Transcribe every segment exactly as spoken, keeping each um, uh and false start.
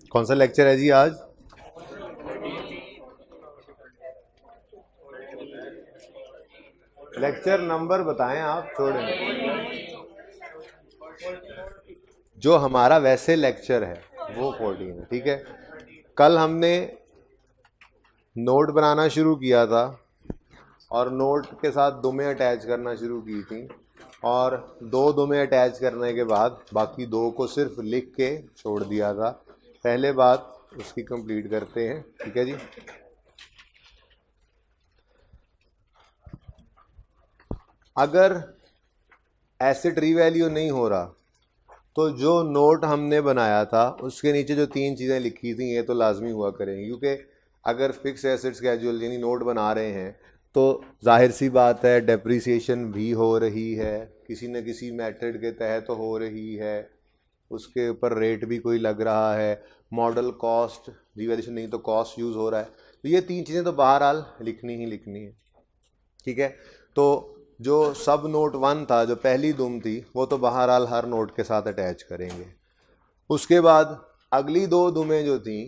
कौन सा लेक्चर है जी आज? लेक्चर नंबर बताएं आप, छोड़ें। जो हमारा वैसे लेक्चर है वो फोर्टीन है, ठीक है। कल हमने नोट बनाना शुरू किया था और नोट के साथ दुमें अटैच करना शुरू की थी, और दो दुमें अटैच करने के बाद बाकी दो को सिर्फ लिख के छोड़ दिया था। पहले बात उसकी कंप्लीट करते हैं, ठीक है जी। अगर एसिड रीवैल्यू नहीं हो रहा तो जो नोट हमने बनाया था उसके नीचे जो तीन चीज़ें लिखी थी ये तो लाजमी हुआ करेंगी, क्योंकि अगर फिक्स एसिड स्केड्यूल यानी नोट बना रहे हैं तो जाहिर सी बात है डेप्रिसिएशन भी हो रही है, किसी न किसी मेथड के तहत तो हो रही है, उसके ऊपर रेट भी कोई लग रहा है, मॉडल कॉस्ट रिवैल्यूएशन नहीं तो कॉस्ट यूज़ हो रहा है, तो ये तीन चीज़ें तो बहरहाल लिखनी ही लिखनी है, ठीक है। तो जो सब नोट वन था, जो पहली दुम थी, वो तो बहरहाल हर नोट के साथ अटैच करेंगे। उसके बाद अगली दो दुमें जो थी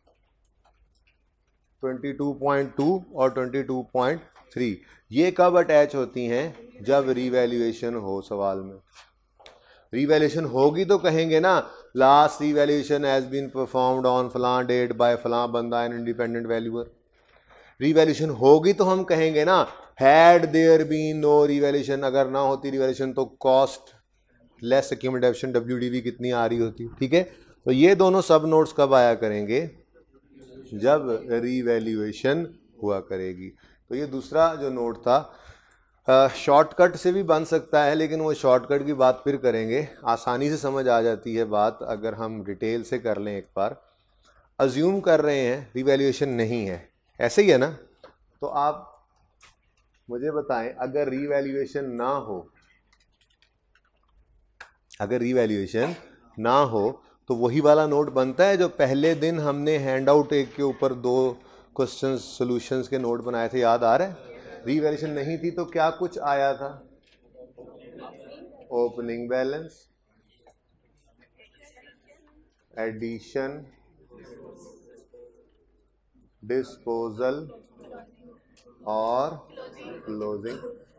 बाईस पॉइंट दो और बाईस पॉइंट तीन, ये कब अटैच होती हैं? जब रिवैल्यूएशन हो सवाल में। रिवैल्यूएशन होगी तो कहेंगे ना last revaluation has been performed on फलां डेट बाय फलां बंदा एंड इंडिपेंडेंट वैल्यूअर। रिवैल्यूएशन होगी तो हम कहेंगे ना had there been no revaluation, अगर ना होती रिवैल्यूएशन तो कॉस्ट लेस एक्यूमुलेशन डब्ल्यूडीवी कितनी आ रही होती, ठीक है। तो ये दोनों सब नोट्स कब आया करेंगे? जब रिवैल्यूएशन हुआ करेगी। तो ये दूसरा जो नोट था शॉर्टकट से भी बन सकता है, लेकिन वो शॉर्टकट की बात फिर करेंगे, आसानी से समझ आ जाती है बात अगर हम डिटेल से कर लें। एक बार अज्यूम कर रहे हैं रिवैल्यूएशन नहीं है, ऐसे ही है ना, तो आप मुझे बताएं अगर रिवैल्यूएशन ना हो, अगर रिवैल्यूएशन ना हो तो वही वाला नोट बनता है जो पहले दिन हमने हैंड आउट एक के ऊपर दो क्वेश्चन सॉल्यूशंस के नोट बनाए थे, याद आ रहा है? रिवैल्यूएशन नहीं थी तो क्या कुछ आया था? ओपनिंग बैलेंस, एडिशन, डिस्पोजल और क्लोजिंग।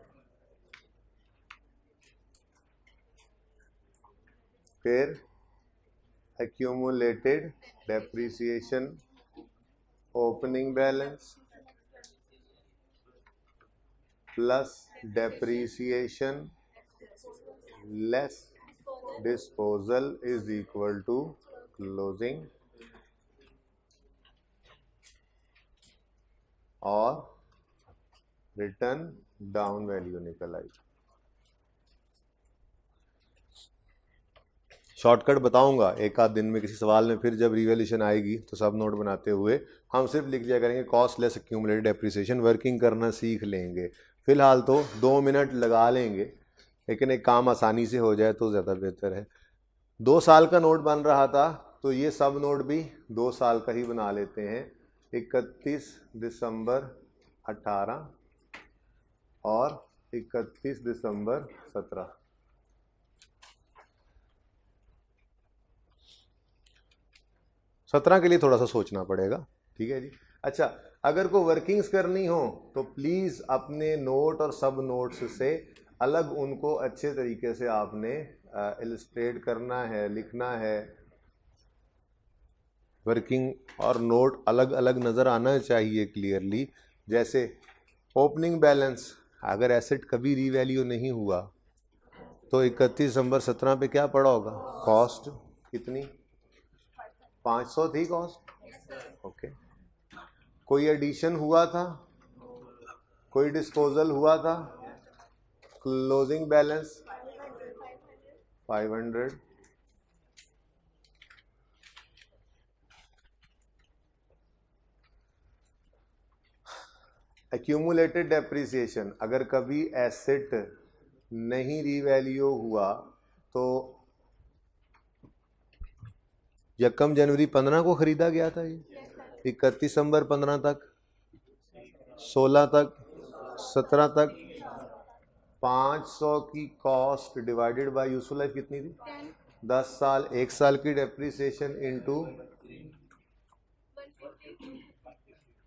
फिर accumulated depreciation, opening balance plus depreciation less disposal is equal to closing, और रिटर्न डाउन वैल्यू निकल आई। शॉर्टकट बताऊंगा एक आध दिन में किसी सवाल में, फिर जब रिवैल्यूएशन आएगी तो सब नोट बनाते हुए हम सिर्फ लिख दिया करेंगे cost less accumulated depreciation, working करना सीख लेंगे। फिलहाल तो दो मिनट लगा लेंगे, लेकिन एक काम आसानी से हो जाए तो ज़्यादा बेहतर है। दो साल का नोट बन रहा था तो ये सब नोट भी दो साल का ही बना लेते हैं, इकतीस दिसंबर अठारह और इकतीस दिसंबर सत्रह। सत्रह के लिए थोड़ा सा सोचना पड़ेगा, ठीक है जी। अच्छा, अगर कोई वर्किंग्स करनी हो तो प्लीज़ अपने नोट और सब नोट्स से अलग उनको अच्छे तरीके से आपने इलस्ट्रेट करना है, लिखना है। वर्किंग और नोट अलग अलग नज़र आना चाहिए क्लियरली। जैसे ओपनिंग बैलेंस, अगर एसेट कभी रीवैल्यू नहीं हुआ तो इकतीस दिसंबर सत्रह पे क्या पड़ा होगा? कॉस्ट कितनी? पाँच सौ थी कॉस्ट, ओके। कोई एडिशन हुआ था, कोई डिस्पोजल हुआ था, closing balance five hundred, accumulated depreciation, अगर कभी एसेट नहीं रीवैल्यू हुआ तो यकम जनवरी पंद्रह को खरीदा गया था, ये इकतीस दिसंबर पंद्रह तक, सोलह तक, सत्रह तक, पाँच सौ की cost divided by useful life कितनी थी? दस साल, एक साल की डेप्रिसिएशन इनटू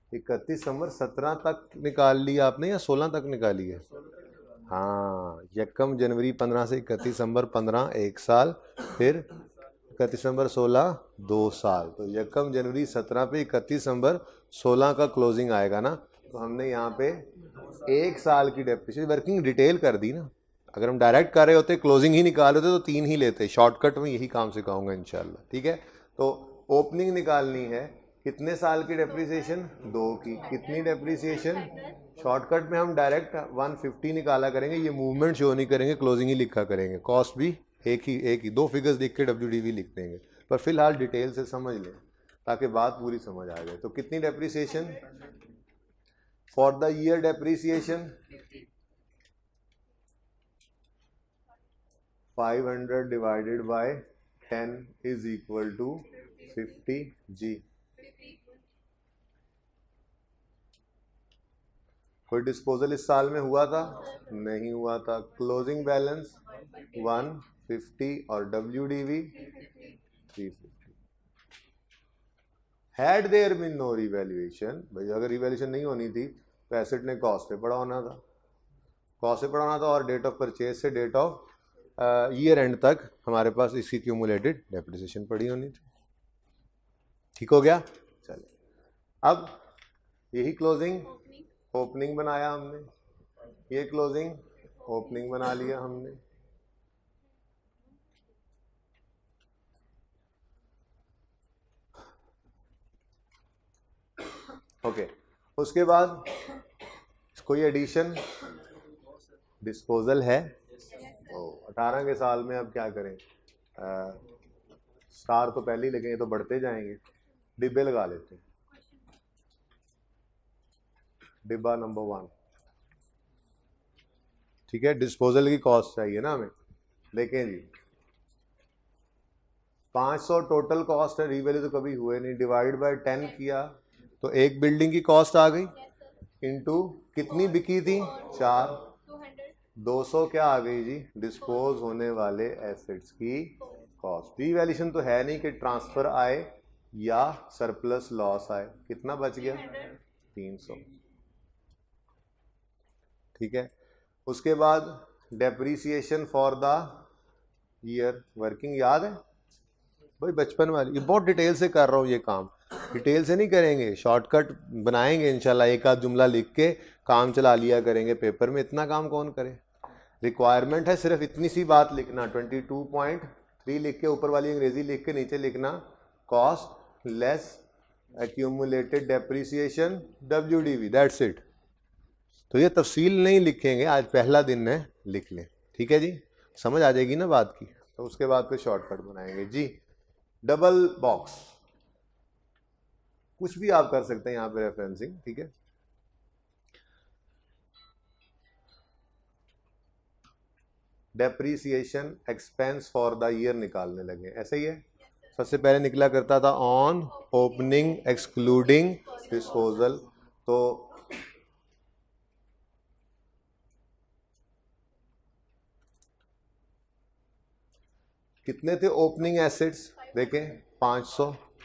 इकतीस दिसंबर सत्रह तक निकाल लिया आपने या सोलह तक निकाली है? हाँ, यकम जनवरी पंद्रह से इकतीस दिसंबर पंद्रह एक साल, फिर इकतीस दिसंबर सोलह दो साल। तो यकम जनवरी सत्रह पे इकतीस दिसंबर सोलह का क्लोजिंग आएगा ना, तो हमने यहाँ पे एक साल की डेप्रिसिएशन वर्किंग डिटेल कर दी ना। अगर हम डायरेक्ट कर रहे होते क्लोजिंग ही निकाल होते तो तीन ही लेते। शॉर्टकट में यही काम सिखाऊंगा इंशाल्लाह, ठीक है। तो ओपनिंग निकालनी है, कितने साल की डेप्रिसिएशन? दो की। कितनी डेप्रिसिएशन? शॉर्टकट में हम डायरेक्ट एक सौ पचास निकाला करेंगे, ये मूवमेंट शो नहीं करेंगे, क्लोजिंग ही लिखा करेंगे। कॉस्ट भी एक ही एक ही दो फिगर्स लिख के डब्ल्यू डी वी लिख देंगे, पर फिलहाल डिटेल से समझ लें ताकि बात पूरी समझ आ जाए। तो कितनी depreciation for the year? Depreciation five hundred divided by ten is equal to fifty जी। कोई डिस्पोजल इस साल में हुआ था? नहीं हुआ था। क्लोजिंग बैलेंस वन फिफ्टी और W D V three fifty. Had there been no revaluation, भाई अगर रिवैल्यूएशन नहीं होनी थी तो एसेट ने कॉस्ट पे पड़ा होना था, कॉस्ट पे पड़ा होना था, और डेट ऑफ परचेज से डेट ऑफ ईयर एंड तक हमारे पास इसकी क्यूमुलेटेड डेप्रिसिएशन पड़ी होनी थी। ठीक हो गया? चलिए, अब यही क्लोजिंग ओपनिंग बनाया हमने, ये क्लोजिंग ओपनिंग बना लिया हमने। Okay okay. उसके बाद कोई एडिशन डिस्पोजल है? अठारह के साल में अब क्या करें? आ, स्टार तो पहले ही लगे, तो बढ़ते जाएंगे, डिब्बे लगा लेते हैं। डिब्बा नंबर वन, ठीक है। डिस्पोजल की कॉस्ट चाहिए ना हमें। देखें जी, पाँच सौ टोटल कॉस्ट है, रीवैल्यू तो कभी हुए नहीं, डिवाइड बाय टेन किया तो एक बिल्डिंग की कॉस्ट आ गई, इनटू कितनी बिकी थी? चार, दो सौ क्या आ गई जी? डिस्पोज होने वाले एसेट्स की कॉस्ट। रीवैल्यूएशन तो है नहीं कि ट्रांसफर आए या सरप्लस लॉस आए। कितना बच गया? तीन सौ, ठीक है। उसके बाद depreciation for the year working, याद है भाई बचपन वाली, ये बहुत डिटेल से कर रहा हूँ ये काम, डिटेल से नहीं करेंगे, शॉर्टकट बनाएंगे इंशाल्लाह। एक आध जुमला लिख के काम चला लिया करेंगे पेपर में, इतना काम कौन करे। रिक्वायरमेंट है सिर्फ इतनी सी बात लिखना, ट्वेंटी टू पॉइंट थ्री लिख के ऊपर वाली अंग्रेजी लिख के नीचे लिखना cost less accumulated depreciation W D V, that's it. तो ये तफसील नहीं लिखेंगे, आज पहला दिन है, लिख लें, ठीक है जी, समझ आ जाएगी ना बात की। तो उसके बाद फिर शॉर्टकट बनाएंगे जी। डबल बॉक्स, कुछ भी आप कर सकते हैं यहाँ पे रेफरेंसिंग, ठीक है। Depreciation expense for the year निकालने लगे, ऐसे ही है। सबसे पहले निकला करता था ऑन ओपनिंग एक्सक्लूडिंग डिस्पोजल। तो कितने थे ओपनिंग एसेट्स? देखें पाँच सौ,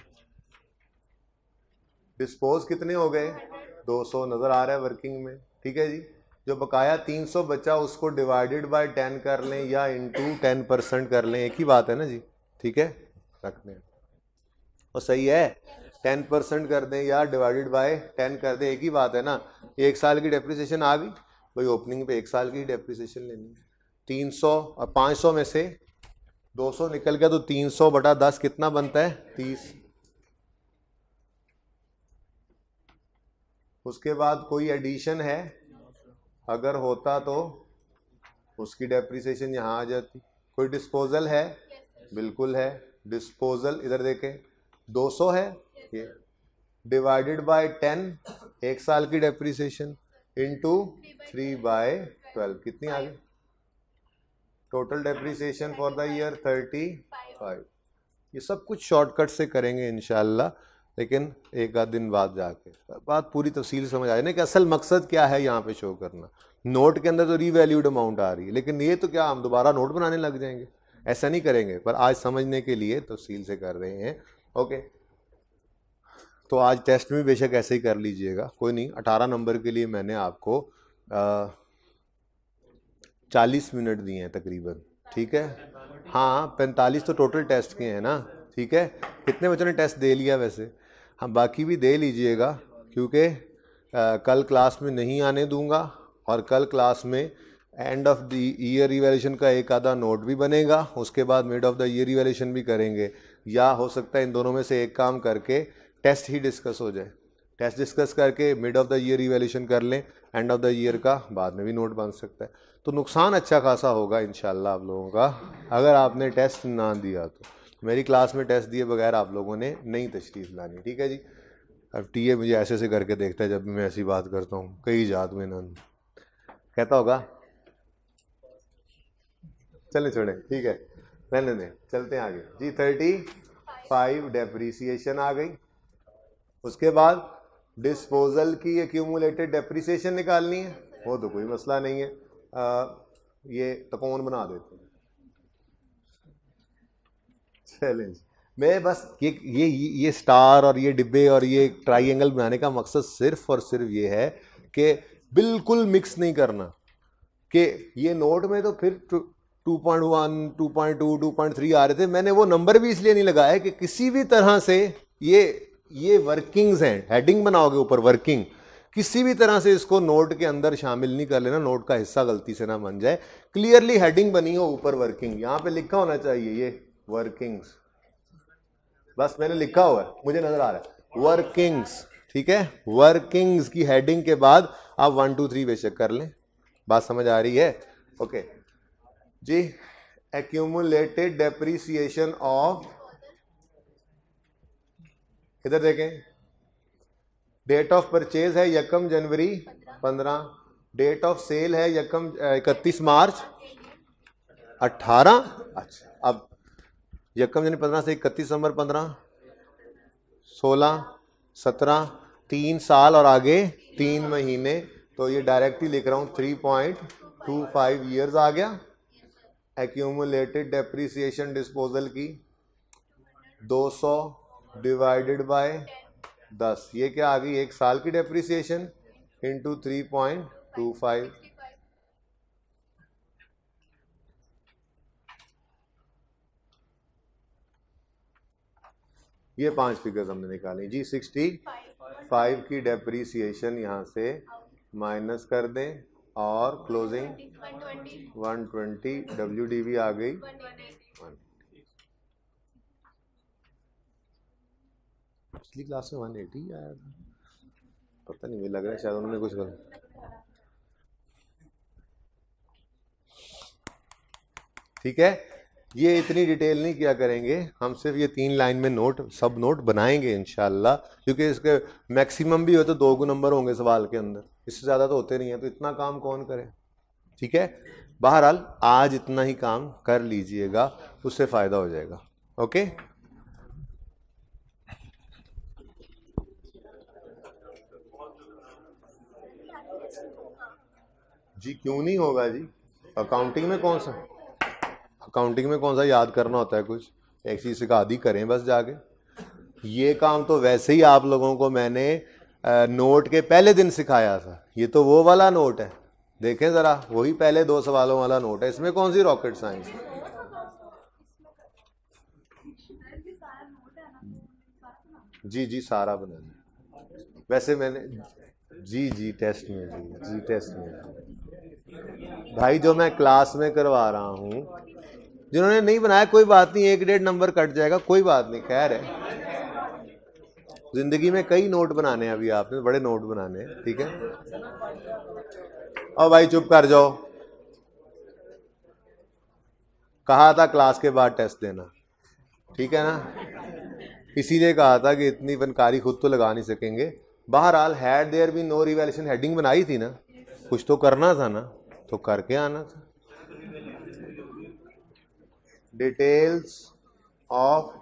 डिस्पोज कितने हो गए? दो सौ, नजर आ रहा है वर्किंग में, ठीक है जी। जो बकाया तीन सौ बचा उसको डिवाइडेड बाय टेन कर लें या इनटू टेन परसेंट कर लें, एक ही बात है ना जी, ठीक है, रखने और सही है। टेन परसेंट कर दें या डिवाइडेड बाय टेन कर दें, एक ही बात है ना। एक साल की डेप्रिसिएशन आ गई भाई, ओपनिंग पे एक साल की डेप्रिसिएशन लेनी है। तीन सौ और पाँच सौ में से दो सौ निकल गया तो तीन सौ बटा दस कितना बनता है? तीस। उसके बाद कोई एडिशन है, अगर होता तो उसकी डेप्रिसिएशन यहाँ आ जाती। कोई डिस्पोजल है? बिल्कुल है, डिस्पोजल इधर देखें दो सौ है, ये डिवाइडेड बाय टेन, एक साल की depreciation, into three by twelve, कितनी आ गई? Total depreciation for the year thirty five. ये सब कुछ शॉर्टकट से करेंगे इंशाल्लाह, लेकिन एक आध दिन बाद जाके बात पूरी तफसील समझ आ जाए ना कि असल मकसद क्या है यहाँ पे शो करना। नोट के अंदर तो रीवैल्यूड अमाउंट आ रही है, लेकिन ये तो क्या हम दोबारा नोट बनाने लग जाएंगे? ऐसा नहीं करेंगे, पर आज समझने के लिए तफसील से कर रहे हैं। ओके, तो आज टेस्ट में बेशक ऐसे ही कर लीजिएगा, कोई नहीं। अठारह नंबर के लिए मैंने आपको चालीस मिनट दिए हैं तकरीबन, ठीक है। हाँ पैंतालीस तो टोटल टेस्ट के हैं ना, ठीक है। कितने बच्चों ने टेस्ट दे लिया वैसे? हाँ बाकी भी दे लीजिएगा, क्योंकि कल क्लास में नहीं आने दूंगा, और कल क्लास में end of the year revaluation का एक आधा नोट भी बनेगा, उसके बाद mid of the year revaluation भी करेंगे, या हो सकता है इन दोनों में से एक काम करके टेस्ट ही डिस्कस हो जाए। टेस्ट डिस्कस करके mid of the year revaluation कर लें, एंड ऑफ द ईयर का बाद में भी नोट बन सकता है। तो नुकसान अच्छा खासा होगा इंशाल्लाह आप लोगों का अगर आपने टेस्ट ना दिया तो। मेरी क्लास में टेस्ट दिए बगैर आप लोगों ने नई तशरीफ लानी, ठीक है जी। अब टी ए मुझे ऐसे ऐसे करके देखता है जब भी मैं ऐसी बात करता हूँ, कई जात में ना कहता होगा। चले छोड़े, ठीक है, रहने दें, चलते हैं आगे जी। थर्टी फाइव डेप्रीसिएशन आ गई। उसके बाद डिस्पोजल की एक्यूमुलेटेड डेप्रीसिएशन निकालनी है, वो तो कोई मसला नहीं है। आ, ये तकोन बना देते हैं। चैलेंज मैं बस ये ये ये स्टार और ये डिब्बे और ये ट्राइंगल बनाने का मकसद सिर्फ और सिर्फ ये है कि बिल्कुल मिक्स नहीं करना, कि ये नोट में तो फिर two point one, two point two, two point three आ रहे थे। मैंने वो नंबर भी इसलिए नहीं लगाया कि किसी भी तरह से ये ये वर्किंग्स हैं, हेडिंग बनाओगे ऊपर वर्किंग, किसी भी तरह से इसको नोट के अंदर शामिल नहीं कर लेना, नोट का हिस्सा गलती से ना बन जाए। क्लियरली हेडिंग बनी हो ऊपर वर्किंग, यहाँ पे लिखा होना चाहिए ये वर्किंग्स, बस मैंने लिखा हुआ है, मुझे नजर आ रहा है वर्किंग्स, ठीक है। वर्किंग्स की हेडिंग के बाद आप वन टू थ्री बेशक कर लें। बात समझ आ रही है? ओके जी। एक्यूमुलेटेड डेप्रीसिएशन ऑफ, इधर देखें, डेट ऑफ परचेज है यकम जनवरी पंद्रह, डेट ऑफ सेल है यकम इकतीस मार्च अठारह। अच्छा, अब यकम जनवरी पंद्रह से इकतीस दिसंबर पंद्रह, सोलह, सत्रह, तीन साल और आगे तीन महीने, तो ये डायरेक्टली लिख रहा हूँ three point two five years आ गया। एक्यूमुलेटेड डेप्रीसिएशन डिस्पोजल की दो सौ डिवाइडेड बाय दस, ये क्या आ गई? एक साल की depreciation into three point two five. ये पांच फिगर्स हमने निकाली जी। सिक्सटी फाइव की डेप्रीसिएशन यहाँ से माइनस कर दें, और closing one twenty, W D भी आ गई। पिछली क्लास में वन एटी आया था, पता नहीं, मुझे लग रहा है शायद उन्होंने कुछ कर। ठीक है, ये इतनी डिटेल नहीं किया करेंगे हम, सिर्फ ये तीन लाइन में नोट, सब नोट बनाएंगे इंशाल्लाह, क्योंकि इसके मैक्सिमम भी हो तो दो गो नंबर होंगे सवाल के अंदर, इससे ज़्यादा तो होते नहीं है, तो इतना काम कौन करे, ठीक है। बहरहाल आज इतना ही काम कर लीजिएगा, उससे फ़ायदा हो जाएगा। ओके जी, क्यों नहीं होगा जी? अकाउंटिंग में कौन सा अकाउंटिंग में कौन सा याद करना होता है कुछ, एक चीज़ सिखा दी करें बस जाके। ये काम तो वैसे ही आप लोगों को मैंने नोट के पहले दिन सिखाया था, ये तो वो वाला नोट है, देखें ज़रा, वही पहले दो सवालों वाला नोट है, इसमें कौन सी रॉकेट साइंस है। जी जी सारा बनाना, वैसे मैंने जी जी टेस्ट में जी जी टेस्ट में भाई, जो मैं क्लास में करवा रहा हूँ, जिन्होंने नहीं बनाया कोई बात नहीं, एक डेढ़ नंबर कट जाएगा, कोई बात नहीं, खैर है, जिंदगी में कई नोट बनाने हैं, अभी आपने बड़े नोट बनाने हैं, ठीक है। और भाई चुप कर जाओ, कहा था क्लास के बाद टेस्ट देना, ठीक है ना, इसीलिए कहा था कि इतनी फनकारी खुद तो लगा नहीं सकेंगे। बहरहाल had there be no revaluation, heading बनाई थी ना, कुछ तो करना था ना, तो करके आना था। डिटेल्स ऑफ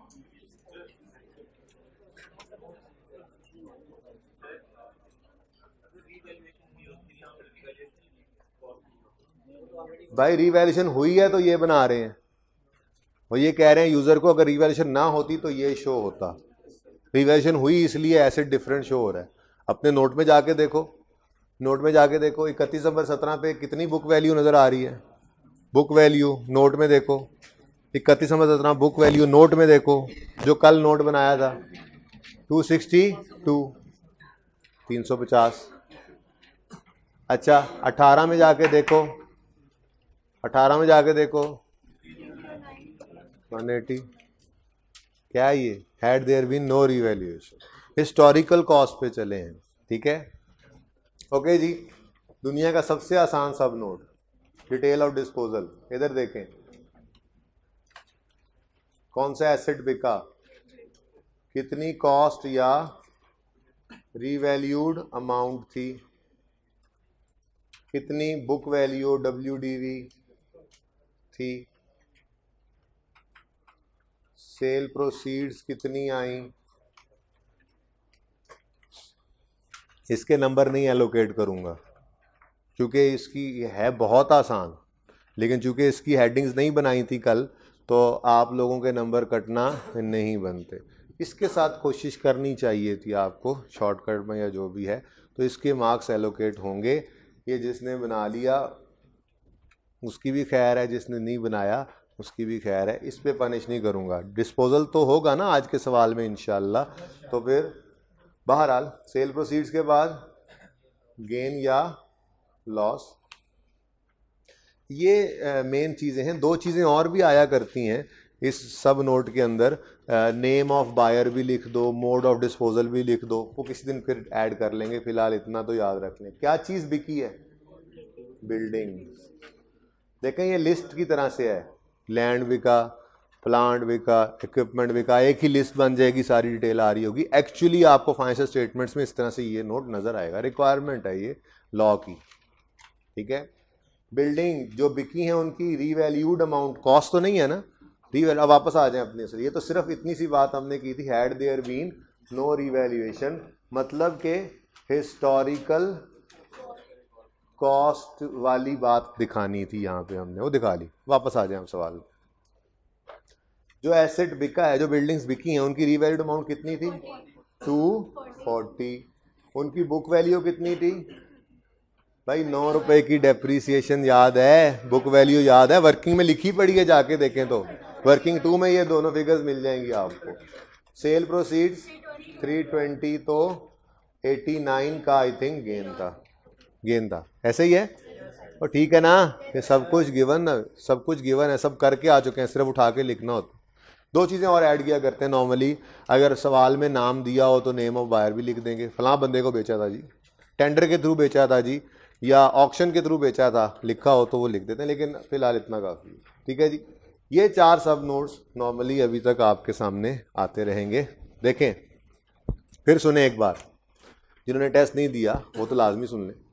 भाई रिवैल्यूएशन हुई है तो ये बना रहे हैं, और ये कह रहे हैं यूजर को अगर रिवैल्यूएशन ना होती तो ये शो होता, रिवैल्यूएशन हुई इसलिए एसेट डिफरेंट शो हो रहा है। अपने नोट में जाके देखो, नोट में जाके देखो इकतीस नंबर सत्रह पे कितनी बुक वैल्यू नज़र आ रही है, बुक वैल्यू नोट में देखो, इकतीस नंबर सत्रह बुक वैल्यू नोट में देखो, जो कल नोट बनाया था टू सिक्सटी टू, तीन सौ पचास। अच्छा अठारह में जाके देखो, अठारह में जाके देखो वन एटी, क्या है ये, had there been no revaluation, historical cost पे चले हैं, ठीक है। ओके जी, दुनिया का सबसे आसान सब नोट, डिटेल ऑफ डिस्पोजल, इधर देखें कौन सा एसेट बिका, कितनी कॉस्ट या रीवैल्यूड अमाउंट थी, कितनी book value W D V थी, सेल प्रोसीड्स कितनी आई। इसके नंबर नहीं एलोकेट करूंगा क्योंकि इसकी है बहुत आसान, लेकिन चूंकि इसकी हेडिंग्स नहीं बनाई थी कल तो आप लोगों के नंबर कटना नहीं बनते। इसके साथ कोशिश करनी चाहिए थी आपको शॉर्टकट में या जो भी है, तो इसके मार्क्स एलोकेट होंगे। ये जिसने बना लिया उसकी भी खैर है, जिसने नहीं बनाया उसकी भी खैर है, इस पे पनिश नहीं करूँगा। डिस्पोजल तो होगा ना आज के सवाल में इंशाल्लाह। तो फिर बहरहाल सेल प्रोसीड्स के बाद गेन या लॉस, ये मेन चीज़ें हैं। दो चीज़ें और भी आया करती हैं इस सब नोट के अंदर, नेम ऑफ बायर भी लिख दो, मोड ऑफ डिस्पोजल भी लिख दो, वो किसी दिन फिर ऐड कर लेंगे, फिलहाल इतना तो याद रख लें। क्या चीज़ बिकी है, बिल्डिंग। देखें ये लिस्ट की तरह से है, लैंड बिका, प्लांट बिका, इक्विपमेंट बिका, एक ही लिस्ट बन जाएगी, सारी डिटेल आ रही होगी। एक्चुअली आपको फाइनेंशियल स्टेटमेंट्स में इस तरह से ये नोट नज़र आएगा, रिक्वायरमेंट है ये लॉ की, ठीक है। बिल्डिंग जो बिकी हैं उनकी रीवैल्यूड अमाउंट, कॉस्ट तो नहीं है ना, रीवैल्यू। अब वापस आ जाएं अपने से, ये तो सिर्फ इतनी सी बात हमने की थी, had there been no revaluation, मतलब के हिस्टोरिकल कॉस्ट वाली बात दिखानी थी यहाँ पे, हमने वो दिखा ली। वापस आ जाए हम सवाल, जो एसेट बिका है, जो बिल्डिंग्स बिकी हैं उनकी रीवैल्यूड अमाउंट कितनी थी, टू फोर्टी। उनकी बुक वैल्यू कितनी थी भाई, नौ रुपए की डेप्रीसिएशन याद है, बुक वैल्यू याद है, वर्किंग में लिखी पड़ी है, जाके देखें तो वर्किंग टू में ये दोनों फिगर्स मिल जाएंगी आपको। सेल प्रोसीड्स थ्री ट्वेंटी, तो एटी नाइन का आई थिंक गेन था, गेन था, ऐसे ही है। और ठीक है ना, ये सब कुछ गिवन, सब कुछ गिवन है, सब करके आ चुके हैं, सिर्फ उठा के लिखना होता। दो चीज़ें और ऐड किया करते हैं नॉर्मली, अगर सवाल में नाम दिया हो तो नेम ऑफ बायर भी लिख देंगे, फलां बंदे को बेचा था जी, टेंडर के थ्रू बेचा था जी, या ऑक्शन के थ्रू बेचा था, लिखा हो तो वो लिख देते हैं, लेकिन फिलहाल इतना काफ़ी है, ठीक है जी। ये चार सब नोट्स नॉर्मली अभी तक आपके सामने आते रहेंगे। देखें फिर सुने एक बार, जिन्होंने टेस्ट नहीं दिया वो तो लाजमी सुन लें।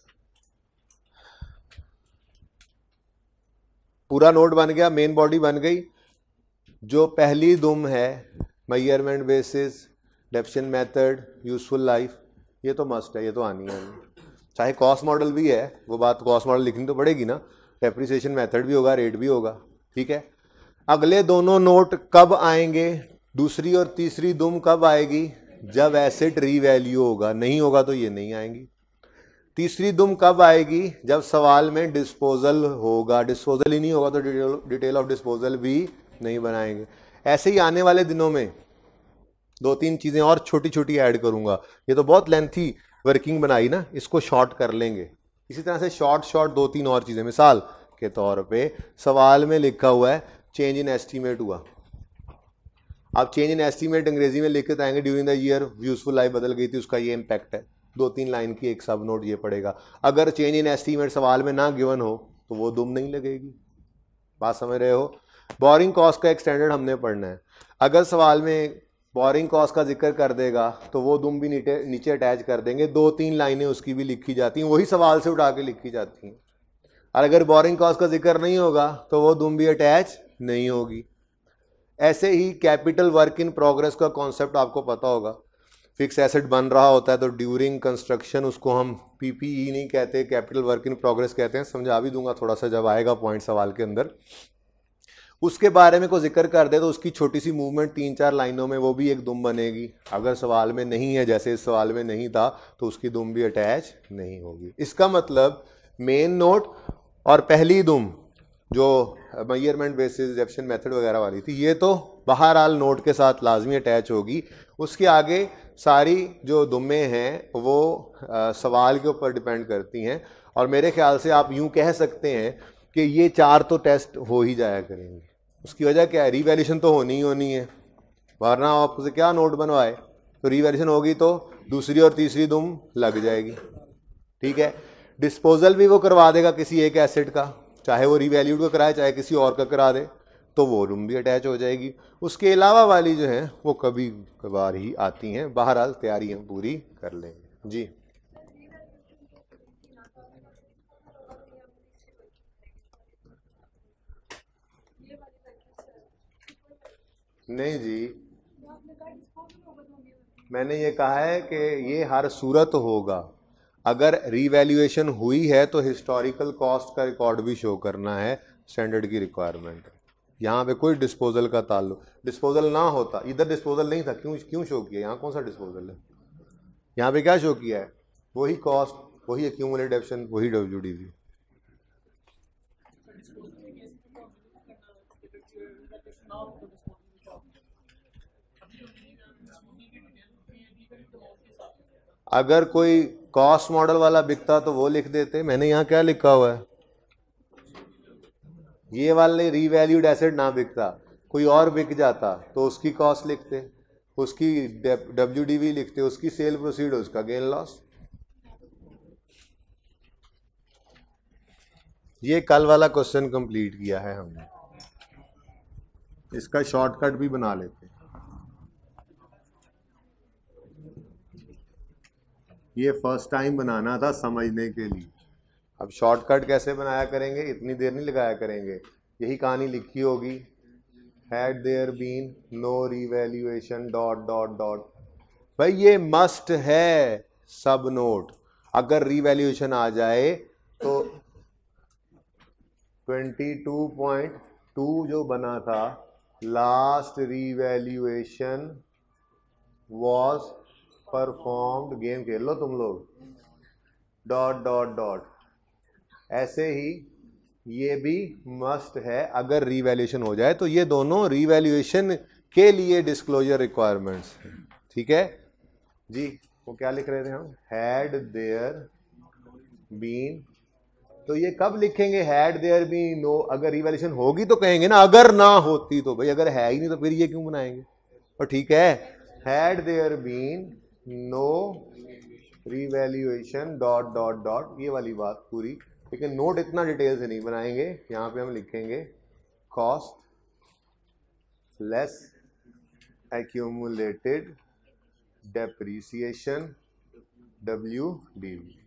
पूरा नोट बन गया, मेन बॉडी बन गई। जो पहली दुम है, measurement basis, depreciation method, useful life, ये तो मस्ट है, ये तो आनी है। चाहे कॉस्ट मॉडल भी है, वो बात कॉस्ट मॉडल लिखनी तो पड़ेगी ना, डेप्रिसिएशन मेथड भी होगा, रेट भी होगा, ठीक है। अगले दोनों नोट कब आएंगे, दूसरी और तीसरी दुम कब आएगी, जब एसेट रीवैल्यू होगा, नहीं होगा तो ये नहीं आएंगी। तीसरी दुम कब आएगी, जब सवाल में डिस्पोजल होगा, डिस्पोजल ही नहीं होगा तो डिटेल डिटेल ऑफ डिस्पोजल भी नहीं बनाएंगे। ऐसे ही आने वाले दिनों में दो तीन चीज़ें और छोटी छोटी ऐड करूंगा, ये तो बहुत लेंथी वर्किंग बनाई ना, इसको शॉर्ट कर लेंगे। इसी तरह से शॉर्ट शॉर्ट दो तीन और चीज़ें, मिसाल के तौर पे सवाल में लिखा हुआ है चेंज इन एस्टीमेट हुआ, आप चेंज इन एस्टीमेट अंग्रेजी में लिख के आएंगे, during the year useful life बदल गई थी, उसका ये इम्पैक्ट है, दो तीन लाइन की एक सब नोट ये पड़ेगा। अगर चेंज इन एस्टीमेट सवाल में ना गिवन हो तो वो दुम नहीं लगेगी, बात समझ रहे हो। बोरिंग कॉस्ट का एक स्टैंडर्ड हमने पढ़ना है, अगर सवाल में बोरिंग कॉस्ट का जिक्र कर देगा तो वो दुम भी नीचे नीचे अटैच कर देंगे, दो तीन लाइनें उसकी भी लिखी जाती हैं, वही सवाल से उठा के लिखी जाती हैं। और अगर बोरिंग कॉस्ट का जिक्र नहीं होगा तो वो दुम भी अटैच नहीं होगी। ऐसे ही कैपिटल वर्क इन प्रोग्रेस का कॉन्सेप्ट आपको पता होगा, फिक्स एसेट बन रहा होता है तो ड्यूरिंग कंस्ट्रक्शन उसको हम पीपीई नहीं कहते, कैपिटल वर्क इन प्रोग्रेस कहते हैं, समझा भी दूंगा थोड़ा सा जब आएगा पॉइंट सवाल के अंदर। उसके बारे में कोई जिक्र कर दे तो उसकी छोटी सी मूवमेंट तीन चार लाइनों में वो भी एक दुम बनेगी। अगर सवाल में नहीं है, जैसे इस सवाल में नहीं था, तो उसकी दुम भी अटैच नहीं होगी। इसका मतलब मेन नोट और पहली दुम जो मेजरमेंट बेसिस रिडक्शन मेथड वगैरह वाली थी, ये तो बहरहाल नोट के साथ लाजमी अटैच होगी। उसके आगे सारी जो दुमें हैं वो आ, सवाल के ऊपर डिपेंड करती हैं। और मेरे ख्याल से आप यूं कह सकते हैं कि ये चार तो टेस्ट हो ही जाया करेंगे। उसकी वजह क्या है, रिवैल्यूएशन तो होनी ही होनी है, वरना आपसे क्या नोट बनवाए। तो रिवैल्यूएशन होगी तो दूसरी और तीसरी दुम लग जाएगी। ठीक है, डिस्पोजल भी वो करवा देगा किसी एक एसेट का, चाहे वो रिवैल्यूड का कराए चाहे किसी और का करा दे, तो वो दुम भी अटैच हो जाएगी। उसके अलावा वाली जो है वो कभी कभार ही आती हैं। बहरहाल तैयारी हम पूरी कर लेंगे जी। नहीं जी, मैंने ये कहा है कि ये हर सूरत होगा। अगर रीवैल्यूएशन हुई है तो हिस्टोरिकल कॉस्ट का रिकॉर्ड भी शो करना है, स्टैंडर्ड की रिक्वायरमेंट है। यहाँ पे कोई डिस्पोजल का ताल्लुक, डिस्पोजल ना होता, इधर डिस्पोजल नहीं था, क्यों क्यों शो किया? यहाँ कौन सा डिस्पोजल है? यहाँ पे क्या शो किया है? वही कॉस्ट, वही एक्यूमुलेटेड डेप्शन, वही डब्ल्यूडीवी। अगर कोई कॉस्ट मॉडल वाला बिकता तो वो लिख देते। मैंने यहाँ क्या लिखा हुआ है, ये वाले रीवैल्यूड एसेट ना बिकता, कोई और बिक जाता तो उसकी कॉस्ट लिखते, उसकी डब्ल्यूडीवी लिखते, उसकी सेल प्रोसीड, उसका गेन लॉस। ये कल वाला क्वेश्चन कंप्लीट किया है हमने, इसका शॉर्टकट भी बना लेते। ये फर्स्ट टाइम बनाना था समझने के लिए, अब शॉर्टकट कैसे बनाया करेंगे, इतनी देर नहीं लगाया करेंगे। यही कहानी लिखी होगी, had there been no revaluation dot dot dot. भाई ये मस्ट है सब नोट। अगर रिवैल्यूएशन आ जाए तो बाईस पॉइंट टू जो बना था, last revaluation was performed, game खेल लो तुम लोग, डॉट डॉट डॉट। ऐसे ही ये भी मस्ट है अगर रिवैल्यूएशन हो जाए तो। ये दोनों रिवैल्यूएशन के लिए डिस्क्लोजर रिक्वायरमेंट्स हैं। ठीक है जी, वो क्या लिख रहे थे हम, हैड देयर बीन, तो ये कब लिखेंगे हैड देयर बीन नो? अगर रिवैल्यूएशन होगी तो कहेंगे ना, अगर ना होती तो। भाई अगर है ही नहीं तो फिर ये क्यों बनाएंगे? और ठीक है, had there been no revaluation dot dot dot, ये वाली बात पूरी। लेकिन नोट इतना डिटेल से नहीं बनाएंगे, यहाँ पे हम लिखेंगे cost less accumulated depreciation W D V,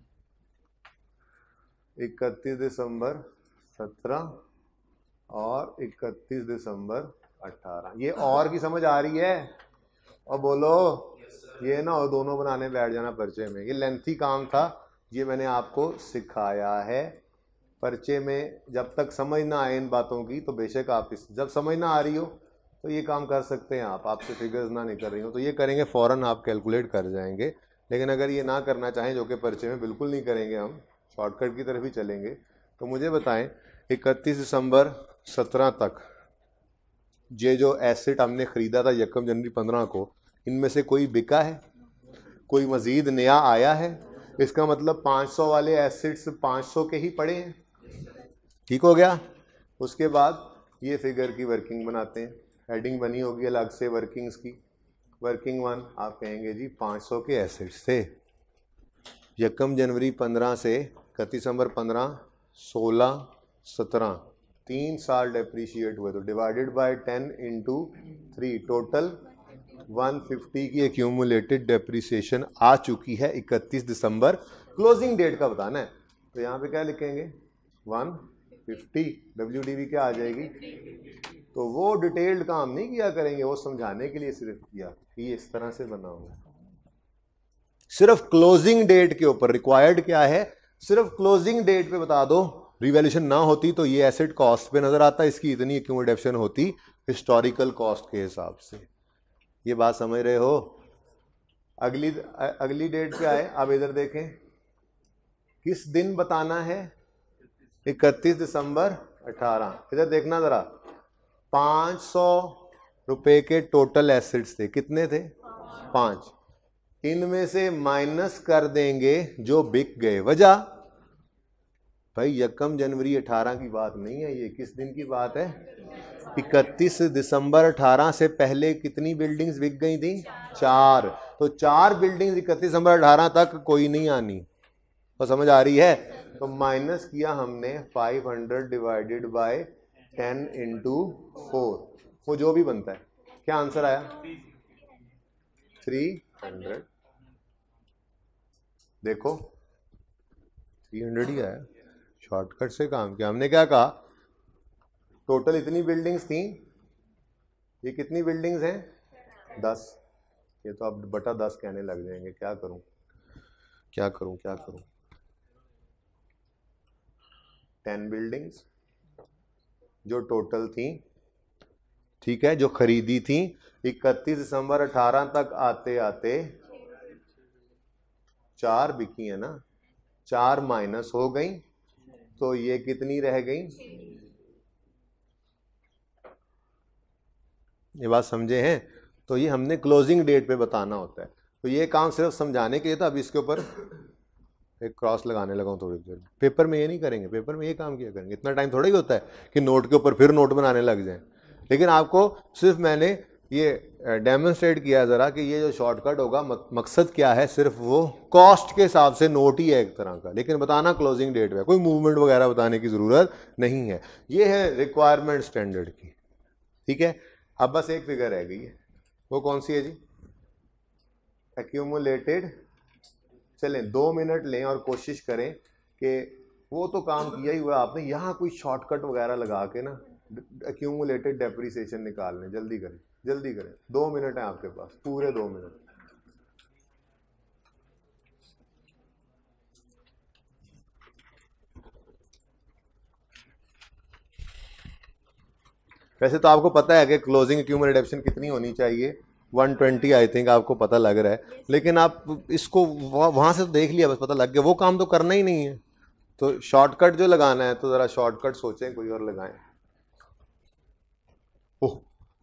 इकतीस दिसंबर सत्रह और इकतीस दिसंबर अठारह। ये और की समझ आ रही है? और बोलो, ये ना हो दोनों बनाने बैठ जाना पर्चे में। ये लेंथी काम था, ये मैंने आपको सिखाया है। पर्चे में जब तक समझ ना आए इन बातों की तो बेशक आप इस, जब समझ ना आ रही हो तो ये काम कर सकते हैं आप। आपसे फिगर्स ना निकल रही हो तो ये करेंगे, फ़ौरन आप कैलकुलेट कर जाएंगे। लेकिन अगर ये ना करना चाहें, जो कि पर्चे में बिल्कुल नहीं करेंगे, हम शॉर्टकट की तरफ ही चलेंगे, तो मुझे बताएं इकतीस दिसंबर सत्रह तक ये जो एसेट हमने ख़रीदा था यकम जनवरी पंद्रह को, इनमें से कोई बिका है? कोई मज़ीद नया आया है? इसका मतलब पाँच सौ वाले एसेट्स पाँच सौ के ही पड़े हैं। ठीक हो गया। उसके बाद ये फिगर की वर्किंग बनाते हैं, हेडिंग बनी होगी अलग से वर्किंग्स की। वर्किंग वन आप कहेंगे जी पाँच सौ के एसेट्स थे यकम जनवरी पंद्रह से इकतीस दिसंबर पंद्रह, सोलह, सत्रह, तीन साल डेप्रीशिएट हुए, तो divided by ten into three, total एक सौ पचास की एक्यूमुलेटेड डेप्रीसिएशन आ चुकी है इकतीस दिसंबर। क्लोजिंग डेट का बताना है, तो यहाँ पे क्या लिखेंगे एक सौ पचास, डब्ल्यूडीवी क्या आ जाएगी? तो वो डिटेल्ड काम नहीं किया करेंगे, वो समझाने के लिए सिर्फ किया कि ये इस तरह से बना हुआ है। सिर्फ क्लोजिंग डेट के ऊपर रिक्वायर्ड क्या है, सिर्फ क्लोजिंग डेट पे बता दो रिवैल्यूएशन ना होती तो ये एसेट कॉस्ट पे नजर आता, इसकी इतनी एक्यूमुलेशन होती हिस्टोरिकल कॉस्ट के हिसाब से। ये बात समझ रहे हो? अगली अगली डेट पे आए, अब इधर देखें किस दिन बताना है, इकतीस दिसंबर अठारह। इधर देखना जरा, पाँच सौ रुपए के टोटल एसेट्स थे, कितने थे? पाँच। इनमें से माइनस कर देंगे जो बिक गए। वजह भाई यकम जनवरी अठारह की बात नहीं है, ये किस दिन की बात है? इकतीस दिसंबर अठारह से पहले कितनी बिल्डिंग्स बिक गई थी? चार। तो चार बिल्डिंग्स इकतीस दिसंबर अठारह तक कोई नहीं आनी। तो समझ आ रही है? तो माइनस किया हमने पाँच सौ divided by ten into four, वो जो भी बनता है। क्या आंसर आया? Three hundred. देखो थ्री हंड्रेड ही आया, शॉर्टकट से काम किया हमने। क्या कहा? टोटल इतनी बिल्डिंग्स थी, ये कितनी बिल्डिंग्स हैं? दस। ये तो अब बटा दस कहने लग जाएंगे, क्या करूं क्या करूं क्या करूं टेन बिल्डिंग्स जो टोटल थी, ठीक है, जो खरीदी थी। इकतीस दिसंबर अठारह तक आते आते चार बिकी है ना, चार माइनस हो गई, तो ये कितनी रह गई? ये बात समझे हैं? तो ये हमने क्लोजिंग डेट पे बताना होता है। तो ये काम सिर्फ समझाने के लिए था। अब इसके ऊपर एक क्रॉस लगाने लगा हूँ थोड़ी देर। पेपर में ये नहीं करेंगे, पेपर में ये काम किया करेंगे। इतना टाइम थोड़ा ही होता है कि नोट के ऊपर फिर नोट बनाने लग जाएं। लेकिन आपको सिर्फ मैंने ये डेमोन्स्ट्रेट किया ज़रा कि ये जो शॉर्टकट होगा, मकसद क्या है, सिर्फ वो कॉस्ट के हिसाब से नोट ही है एक तरह का, लेकिन बताना क्लोजिंग डेट पे, कोई मूवमेंट वगैरह बताने की ज़रूरत नहीं है। ये है रिक्वायरमेंट स्टैंडर्ड की, ठीक है। अब बस एक फिगर रह गई है, वो कौन सी है जी? एक्यूमुलेटेड। चलें दो मिनट लें और कोशिश करें कि वो तो काम किया ही हुआ आपने, यहाँ कोई शॉर्टकट वगैरह लगा के ना एक्यूमुलेटेड डेप्रिसिएशन निकाल लें। जल्दी करें जल्दी करें, दो मिनट है आपके पास, पूरे दो मिनट। वैसे तो आपको पता है कि क्लोजिंग एक्यूमुलेटेड डेप्रिसिएशन कितनी होनी चाहिए, एक सौ बीस आई थिंक आपको पता लग रहा है, लेकिन आप इसको वहां से तो देख लिया, बस पता लग गया, वो काम तो करना ही नहीं है। तो शॉर्टकट जो लगाना है तो जरा शॉर्टकट सोचें, कोई और लगाएं। ओह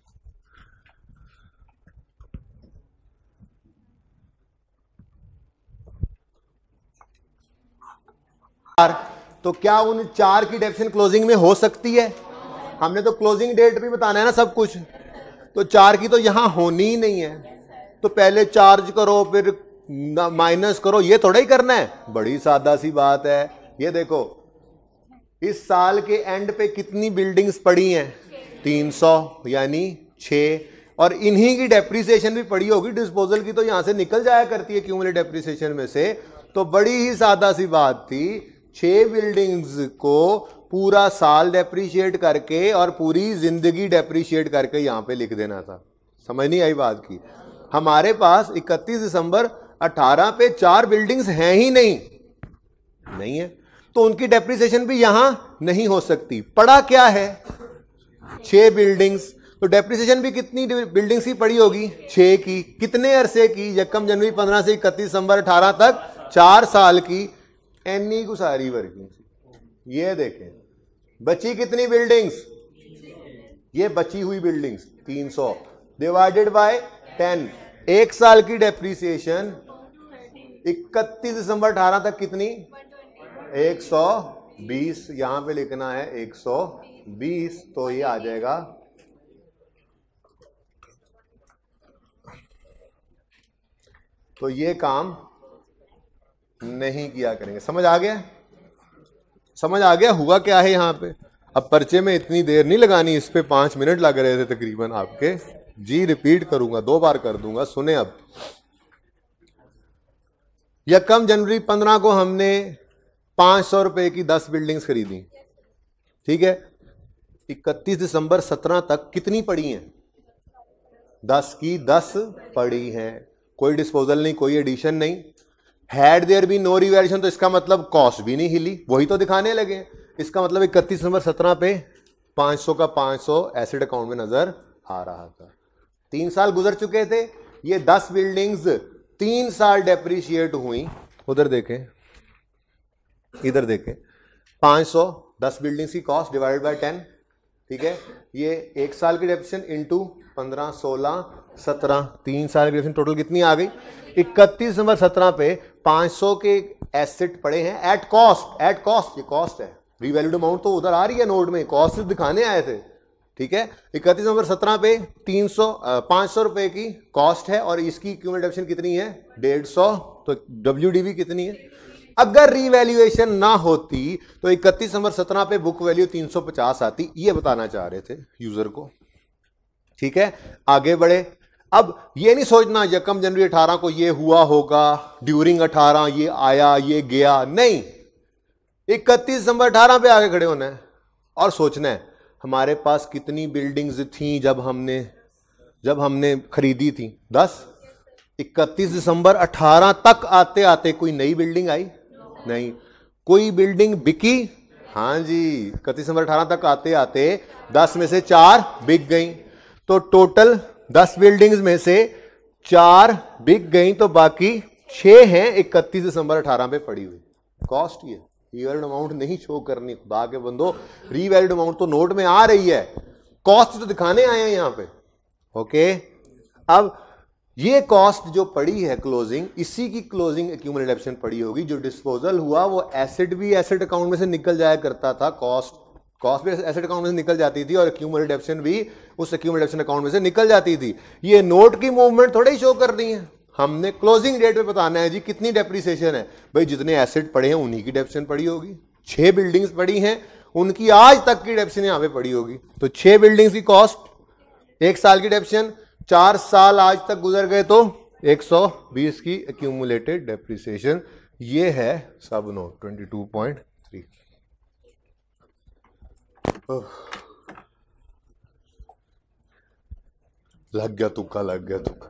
तो क्या उन चार की डेप्रिसिएशन क्लोजिंग में हो सकती है? हमने तो क्लोजिंग डेट भी बताना है ना सब कुछ, तो चार की तो यहां होनी ही नहीं है। तो पहले चार्ज करो फिर माइनस करो, ये थोड़ा ही करना है, बड़ी सादा सी बात है। ये देखो इस साल के एंड पे कितनी बिल्डिंग्स पड़ी हैं? तीन सौ, यानी छह, और इन्हीं की डेप्रिसिएशन भी पड़ी होगी डिस्पोजल की, तो यहां से निकल जाया करती है क्यूमुलेटिव डेप्रिसिएशन में से। तो बड़ी ही सादा सी बात थी, छह बिल्डिंग्स को पूरा साल डेप्रिशिएट करके और पूरी जिंदगी डेप्रिशिएट करके यहां पे लिख देना था। समझ नहीं आई बात की? हमारे पास इकतीस दिसंबर अठारह पे चार बिल्डिंग्स हैं ही नहीं नहीं है, तो उनकी डेप्रिसिएशन भी यहां नहीं हो सकती। पड़ा क्या है? छह बिल्डिंग्स, तो डेप्रिसिएशन भी कितनी बिल्डिंग्स की पड़ी होगी? छह की। कितने अरसे की? यकम जनवरी पंद्रह से इकतीस दिसंबर अठारह तक, चार साल की। एनी को सारी वर्किंग। ये देखें बची कितनी बिल्डिंग्स? ये बची हुई बिल्डिंग्स तीन सौ डिवाइडेड बाय टेन, एक साल की डेप्रिसिएशन इकतीस दिसंबर अठारह तक कितनी? एक सौ बीस। यहां पे लिखना है एक सौ बीस, तो ये आ जाएगा तो ये काम नहीं किया करेंगे। समझ आ गया? समझ आ गया हुआ क्या है यहां पे? अब पर्चे में इतनी देर नहीं लगानी, इस पे पांच मिनट लग रहे थे तकरीबन आपके जी। रिपीट करूंगा, दो बार कर दूंगा, सुने। अब यकम जनवरी पंद्रह को हमने पांच सौ रुपए की दस बिल्डिंग्स खरीदी, ठीक है। इकतीस दिसंबर सत्रह तक कितनी पड़ी हैं? दस की दस पड़ी हैं, कोई डिस्पोजल नहीं, कोई एडिशन नहीं। Had there be no revaluation, तो इसका मतलब कॉस्ट भी नहीं हिली, वही तो दिखाने लगे। इसका मतलब इकतीस नंबर सत्रह पे पाँच सौ का पाँच सौ एसेट अकाउंट में नजर आ रहा था। तीन साल गुजर चुके थे, ये दस बिल्डिंग्स तीन साल डेप्रिशिएट हुई। उधर देखें, इधर देखें, पाँच सौ दस बिल्डिंग्स की कॉस्ट डिवाइडेड बाय टेन, ठीक है, ये एक साल की डेप्रिसिएशन इनटू पंद्रह सोलह सत्रह, तीन साल की डेप्रिसिएशन टोटल कितनी आ गई? इकतीस नंबर सत्रह पे पाँच सौ के एसेट पड़े हैं एट कॉस्ट, एट कॉस्ट, ये कॉस्ट है, रीवैल्यूड अमाउंट तो उधर आ रही है नोट में, कॉस्ट दिखाने आए थे, ठीक है। इकतीस नंबर सत्रह पे तीन सौ पाँच सौ रुपए की कॉस्ट है और इसकी क्यूमुलेटिव डेप्रिसिएशन कितनी है? डेढ़ सौ, तो डब्ल्यूडीवी कितनी है? अगर रीवैल्यूएशन ना होती तो इकतीस नंबर सत्रह पे बुक वैल्यू तीन सौ पचास आती, ये बताना चाह रहे थे यूजर को, ठीक है। आगे बढ़े, अब ये नहीं सोचना यकम जनवरी अठारह को ये हुआ होगा, ड्यूरिंग अठारह ये आया ये गया, नहीं, इकतीस दिसंबर अठारह पे आगे खड़े होना है और सोचना है हमारे पास कितनी बिल्डिंग्स थी जब हमने जब हमने खरीदी थी? दस। इकतीस दिसंबर अठारह तक आते आते कोई नई बिल्डिंग आई? नहीं। कोई बिल्डिंग बिकी? हाँ जी, इकतीस दिसंबर अठारह तक आते आते दस में से चार बिक गई, तो टोटल दस बिल्डिंग्स में से चार बिक गई, तो बाकी छह हैं इकतीस दिसंबर अठारह पे पड़ी हुई। कॉस्ट ये रीवैल्यूड अमाउंट नहीं शो करनी, खुदा के बंदो, रीवैल्यूड अमाउंट तो नोट में आ रही है, कॉस्ट तो दिखाने आए हैं यहां पे, ओके। अब ये कॉस्ट जो पड़ी है क्लोजिंग, इसी की क्लोजिंग एक्यूमुलेटेड डेप्रिसिएशन पड़ी होगी। जो डिस्पोजल हुआ वो एसेट भी एसेट अकाउंट में से निकल जाया करता था, कॉस्ट कॉस्ट भी एसेट अकाउंट में से निकल जाती थी और एक्यूमुलेटेड डेप्रिसिएशन भी उस एक्यूमुलेटेड डेप्रिसिएशन अकाउंट में से निकल जाती थी। ये नोट की मूवमेंट थोड़ी ही शो कर रही है, हमने क्लोजिंग डेट पे बताना है जी कितनी डेप्रिसिएशन है। भाई जितने एसेट पड़े हैं उन्हीं की डेप्रिसिएशन पड़ी होगी। छह बिल्डिंग्स पड़ी हैं, उनकी आज तक की डेप्रिसिएशन यहां पे पड़ी होगी, तो छह बिल्डिंग्स की कॉस्ट, एक साल की डेप्रिसिएशन, चार साल आज तक गुजर गए तो एक सौ बीस की एक्यूमुलेटेड डेप्रिसिएशन। ये है सब नोट बाईस पॉइंट तीन। लग गया तुक्का, लग गया तुक्का।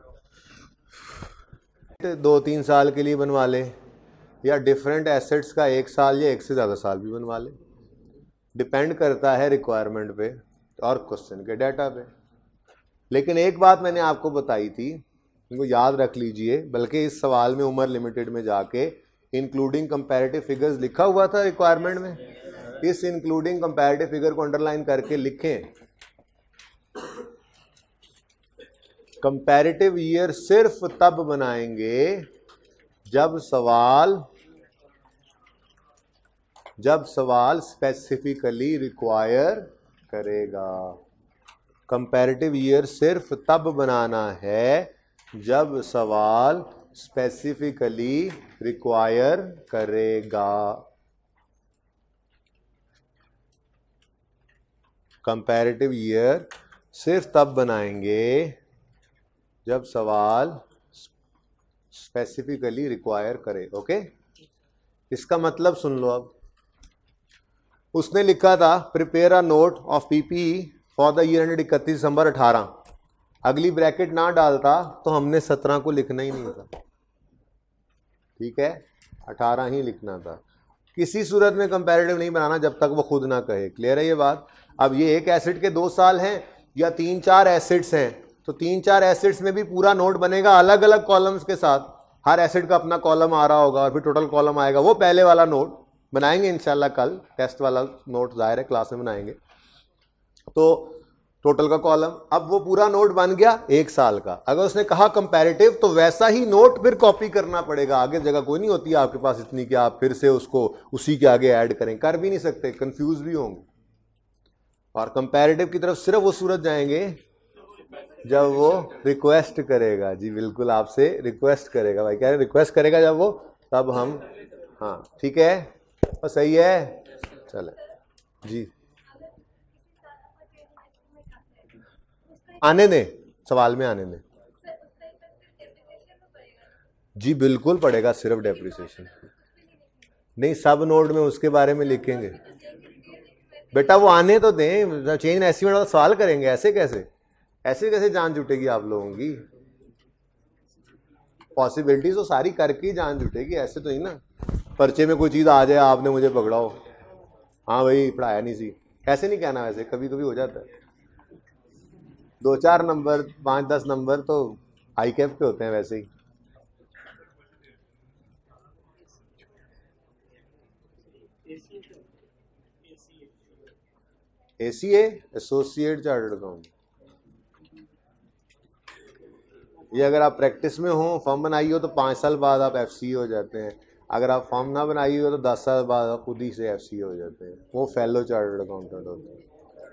दो तीन साल के लिए बनवा ले या डिफरेंट एसेट्स का एक साल या एक से ज़्यादा साल भी बनवा ले, डिपेंड करता है रिक्वायरमेंट पे और क्वेश्चन के डाटा पे। लेकिन एक बात मैंने आपको बताई थी, इनको याद रख लीजिए, बल्कि इस सवाल में उमर लिमिटेड में जाके इंक्लूडिंग कंपैरेटिव फिगर्स लिखा हुआ था रिक्वायरमेंट में, इस इंक्लूडिंग कंपैरेटिव फिगर को अंडरलाइन करके लिखें। कंपैरेटिव ईयर सिर्फ तब बनाएंगे जब सवाल जब सवाल स्पेसिफिकली रिक्वायर करेगा। कंपैरेटिव ईयर सिर्फ तब बनाना है जब सवाल स्पेसिफिकली रिक्वायर करेगा। कंपैरेटिव ईयर सिर्फ तब बनाएंगे जब सवाल स्पेसिफिकली रिक्वायर करे, ओके। इसका मतलब सुन लो, अब उसने लिखा था prepare a note of PPE for the year ended इकतीस दिसंबर अठारह, अगली ब्रैकेट ना डालता तो हमने सत्रह को लिखना ही नहीं था, ठीक है, अठारह ही लिखना था। किसी सूरत में कंपैरेटिव नहीं बनाना जब तक वो खुद ना कहे, क्लियर है ये बात। अब ये एक एसेट के दो साल हैं या तीन चार एसेट्स हैं, तो तीन चार एसेट्स में भी पूरा नोट बनेगा अलग अलग कॉलम्स के साथ, हर एसेट का अपना कॉलम आ रहा होगा और फिर टोटल कॉलम आएगा। वो पहले वाला नोट बनाएंगे इंशाल्लाह, कल टेस्ट वाला नोट जाहिर है क्लास में बनाएंगे, तो टोटल का कॉलम, अब वो पूरा नोट बन गया एक साल का। अगर उसने कहा कंपैरेटिव तो वैसा ही नोट फिर कॉपी करना पड़ेगा, आगे जगह कोई नहीं होती है आपके पास इतनी कि आप फिर से उसको उसी के आगे ऐड करें, कर भी नहीं सकते, कंफ्यूज भी होंगे। और कंपैरेटिव की तरफ सिर्फ वो सूरत जाएंगे जब वो रिक्वेस्ट करेगा, जी बिल्कुल आपसे रिक्वेस्ट करेगा, भाई कह रहे रिक्वेस्ट करेगा जब वो, तब हम, हाँ ठीक है, और सही है, चले जी आने दें, सवाल में आने दें। जी बिल्कुल पड़ेगा, सिर्फ डेप्रिसिएशन नहीं, सब नोट में उसके बारे में लिखेंगे। बेटा वो आने तो दें, चेंज एस्टीमेट वाला सवाल करेंगे, ऐसे कैसे ऐसे कैसे जान जुटेगी आप लोगों की? पॉसिबिलिटीज तो सारी करके ही जान जुटेगी, ऐसे तो नहीं ना पर्चे में कोई चीज आ जाए आपने मुझे पकड़ाओ, हाँ भाई पढ़ाया नहीं सी, ऐसे नहीं कहना, वैसे कभी कभी हो जाता है। दो चार नंबर, पाँच दस नंबर तो हाई कैप के होते हैं वैसे ही। एसीए, एसोसिएट चार्टर्ड अकाउंट, ये अगर आप प्रैक्टिस में हो, फॉर्म बनाई हो तो पाँच साल बाद आप एफसी हो जाते हैं। अगर आप फॉर्म ना बनाई हो तो दस साल बाद आप खुद ही से एफसी हो जाते हैं, वो फेलो चार्टर्ड अकाउंटेंट होते हैं।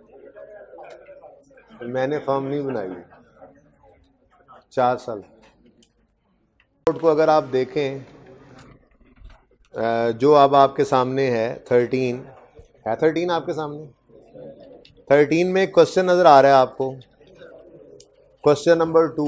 मैंने फॉर्म नहीं बनाई, चार साल। को अगर आप देखें जो अब आपके सामने है थर्टीन है, थर्टीन आपके सामने, थर्टीन में एक क्वेश्चन नजर आ रहा है आपको, क्वेश्चन नंबर टू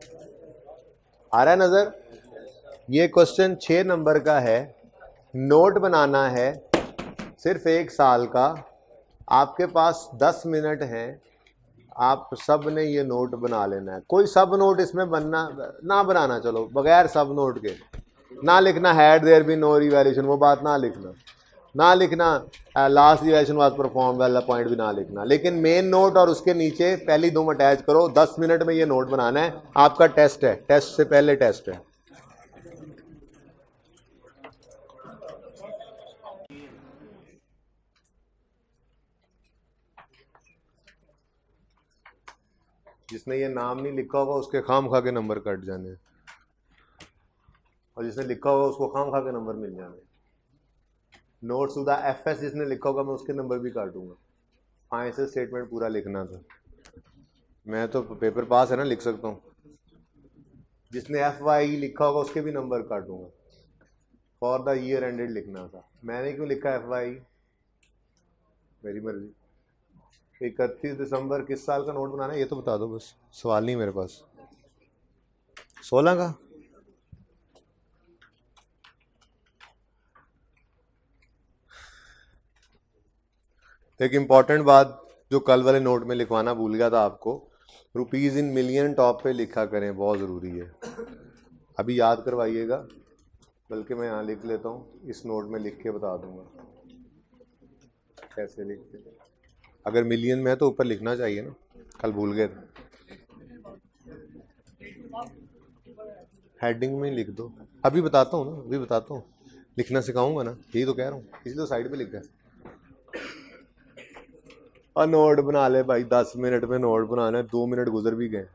आ रहा है नजर। ये क्वेश्चन छः नंबर का है, नोट बनाना है सिर्फ एक साल का, आपके पास दस मिनट हैं, आप सब ने ये नोट बना लेना है। कोई सब नोट इसमें बनना ना बनाना, चलो बगैर सब नोट के ना लिखना had there be no revaluation, वो बात ना लिखना, ना लिखना लास्ट रिवैल्यूएशन वाज परफॉर्म वाला पॉइंट भी ना लिखना, लेकिन मेन नोट और उसके नीचे पहली दो अटैच करो। दस मिनट में ये नोट बनाना है, आपका टेस्ट है, टेस्ट से पहले टेस्ट है। जिसने ये नाम नहीं लिखा होगा उसके खाम खा के नंबर कट जाने, और जिसने लिखा होगा उसको खाम खा के नंबर मिल जाने। नोट सुधा एफ एस जिसने लिखा होगा मैं उसके नंबर भी काटूंगा। फाइनेंशियल स्टेटमेंट पूरा लिखना था, मैं तो पेपर पास है ना, लिख सकता हूँ। जिसने एफ वाई लिखा होगा उसके भी नंबर काटूंगा। फॉर द ईयर एंडेड लिखना था, मैंने क्यों लिखा एफ वाई, मेरी मर्जी। इकतीस दिसंबर किस साल का नोट बनाना है ये तो बता दो बस, सवाल नहीं मेरे पास। सोलह का। एक इंपॉर्टेंट बात जो कल वाले नोट में लिखवाना भूल गया था आपको, रुपीज इन मिलियन टॉप पे लिखा करें, बहुत ज़रूरी है, अभी याद करवाइएगा, बल्कि मैं यहाँ लिख लेता हूँ, इस नोट में लिख के बता दूंगा कैसे लिखते हैं। अगर मिलियन में है तो ऊपर लिखना चाहिए ना, कल भूल गए थे। हेडिंग में लिख दो, अभी बताता हूँ ना, अभी बताता हूँ, लिखना सिखाऊंगा ना, यही तो कह रहा हूँ, इसलिए तो साइड पे लिखा है। और नोट बना ले भाई, दस मिनट में नोट बनाना है, दो मिनट गुजर भी गए।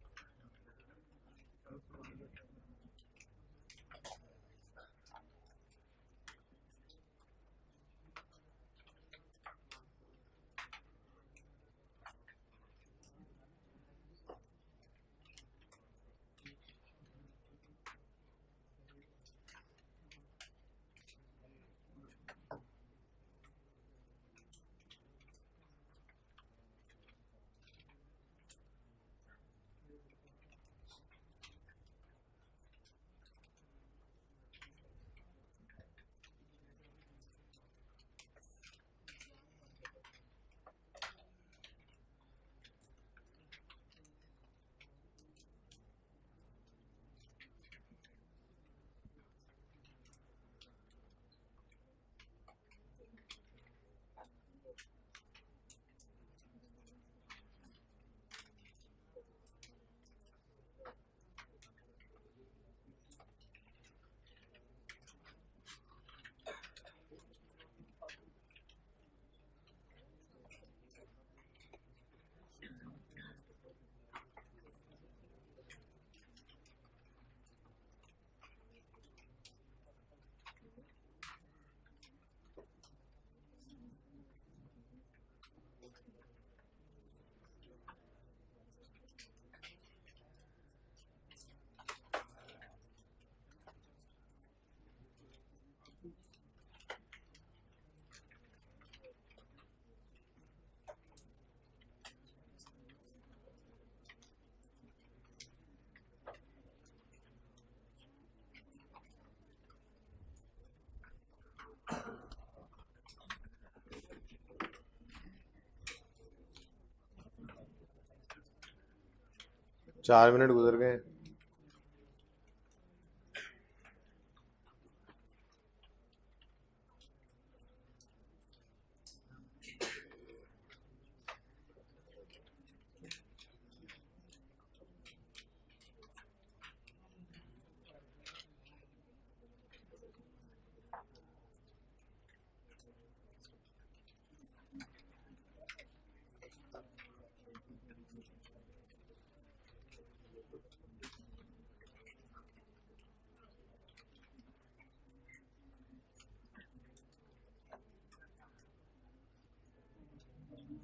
चार मिनट गुजर गए।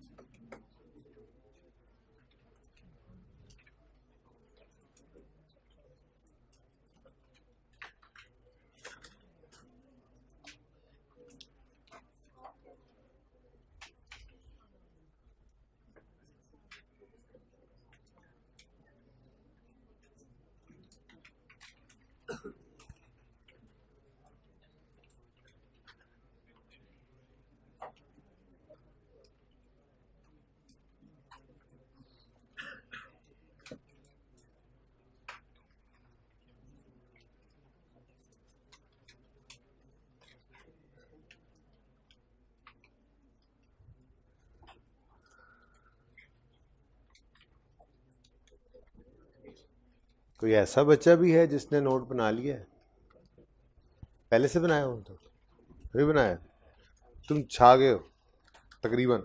कोई ऐसा बच्चा भी है जिसने नोट बना लिया है? पहले से बनाया हो तो अभी बनाया? तुम छा गए हो तकरीबन।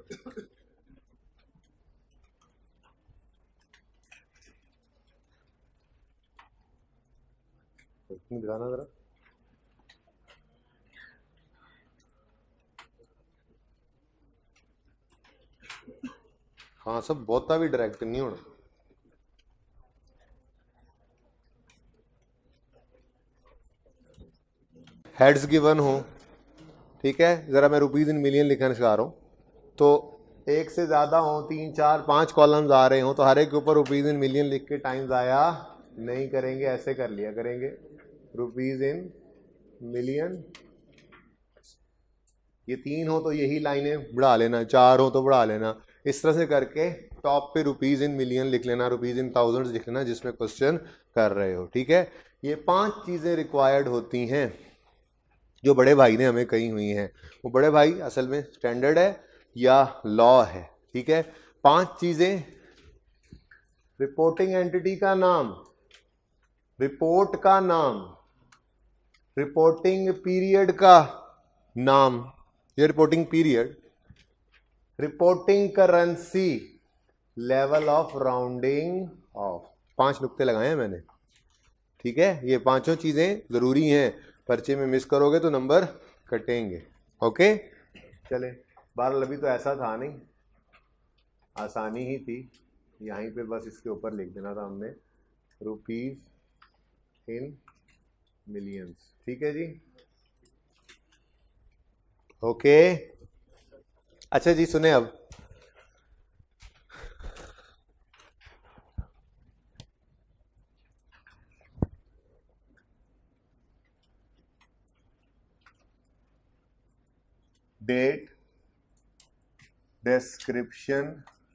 दिखाना जरा। हाँ सब बहुता भी डायरेक्ट नहीं होना। हेड्स गिवन हो, ठीक है, ज़रा मैं रुपीज़ इन मिलियन लिखना सिखा रहा हूँ, तो एक से ज़्यादा हो, तीन चार पाँच कॉलम्स आ रहे हो तो हर एक के ऊपर रुपीज़ इन मिलियन लिख के टाइम्स आया नहीं करेंगे, ऐसे कर लिया करेंगे रुपीज़ इन मिलियन। ये तीन हो तो यही लाइनें बढ़ा लेना, चार हो तो बढ़ा लेना, इस तरह से करके टॉप पे रुपीज़ इन मिलियन लिख लेना, रुपीज़ इन थाउजेंड्स लिख लेना जिसमें क्वेश्चन कर रहे हो, ठीक है। ये पांच चीज़ें रिक्वायर्ड होती हैं जो बड़े भाई ने हमें कही हुई हैं। वो बड़े भाई असल में स्टैंडर्ड है या लॉ है, ठीक है। पांच चीज़ें: रिपोर्टिंग एंटिटी का नाम, रिपोर्ट का नाम, रिपोर्टिंग पीरियड का नाम, ये reporting period, reporting currency, level of rounding off. पांच नुक्ते लगाए हैं मैंने, ठीक है। ये पांचों चीजें जरूरी हैं, पर्चे में मिस करोगे तो नंबर कटेंगे, ओके। चले बहरहाल अभी तो ऐसा था नहीं, आसानी ही थी, यहीं पे बस इसके ऊपर लिख देना था हमने रुपीज इन मिलियंस, ठीक है जी, ओके। अच्छा जी सुने अब, डेट, डिस्क्रिप्शन,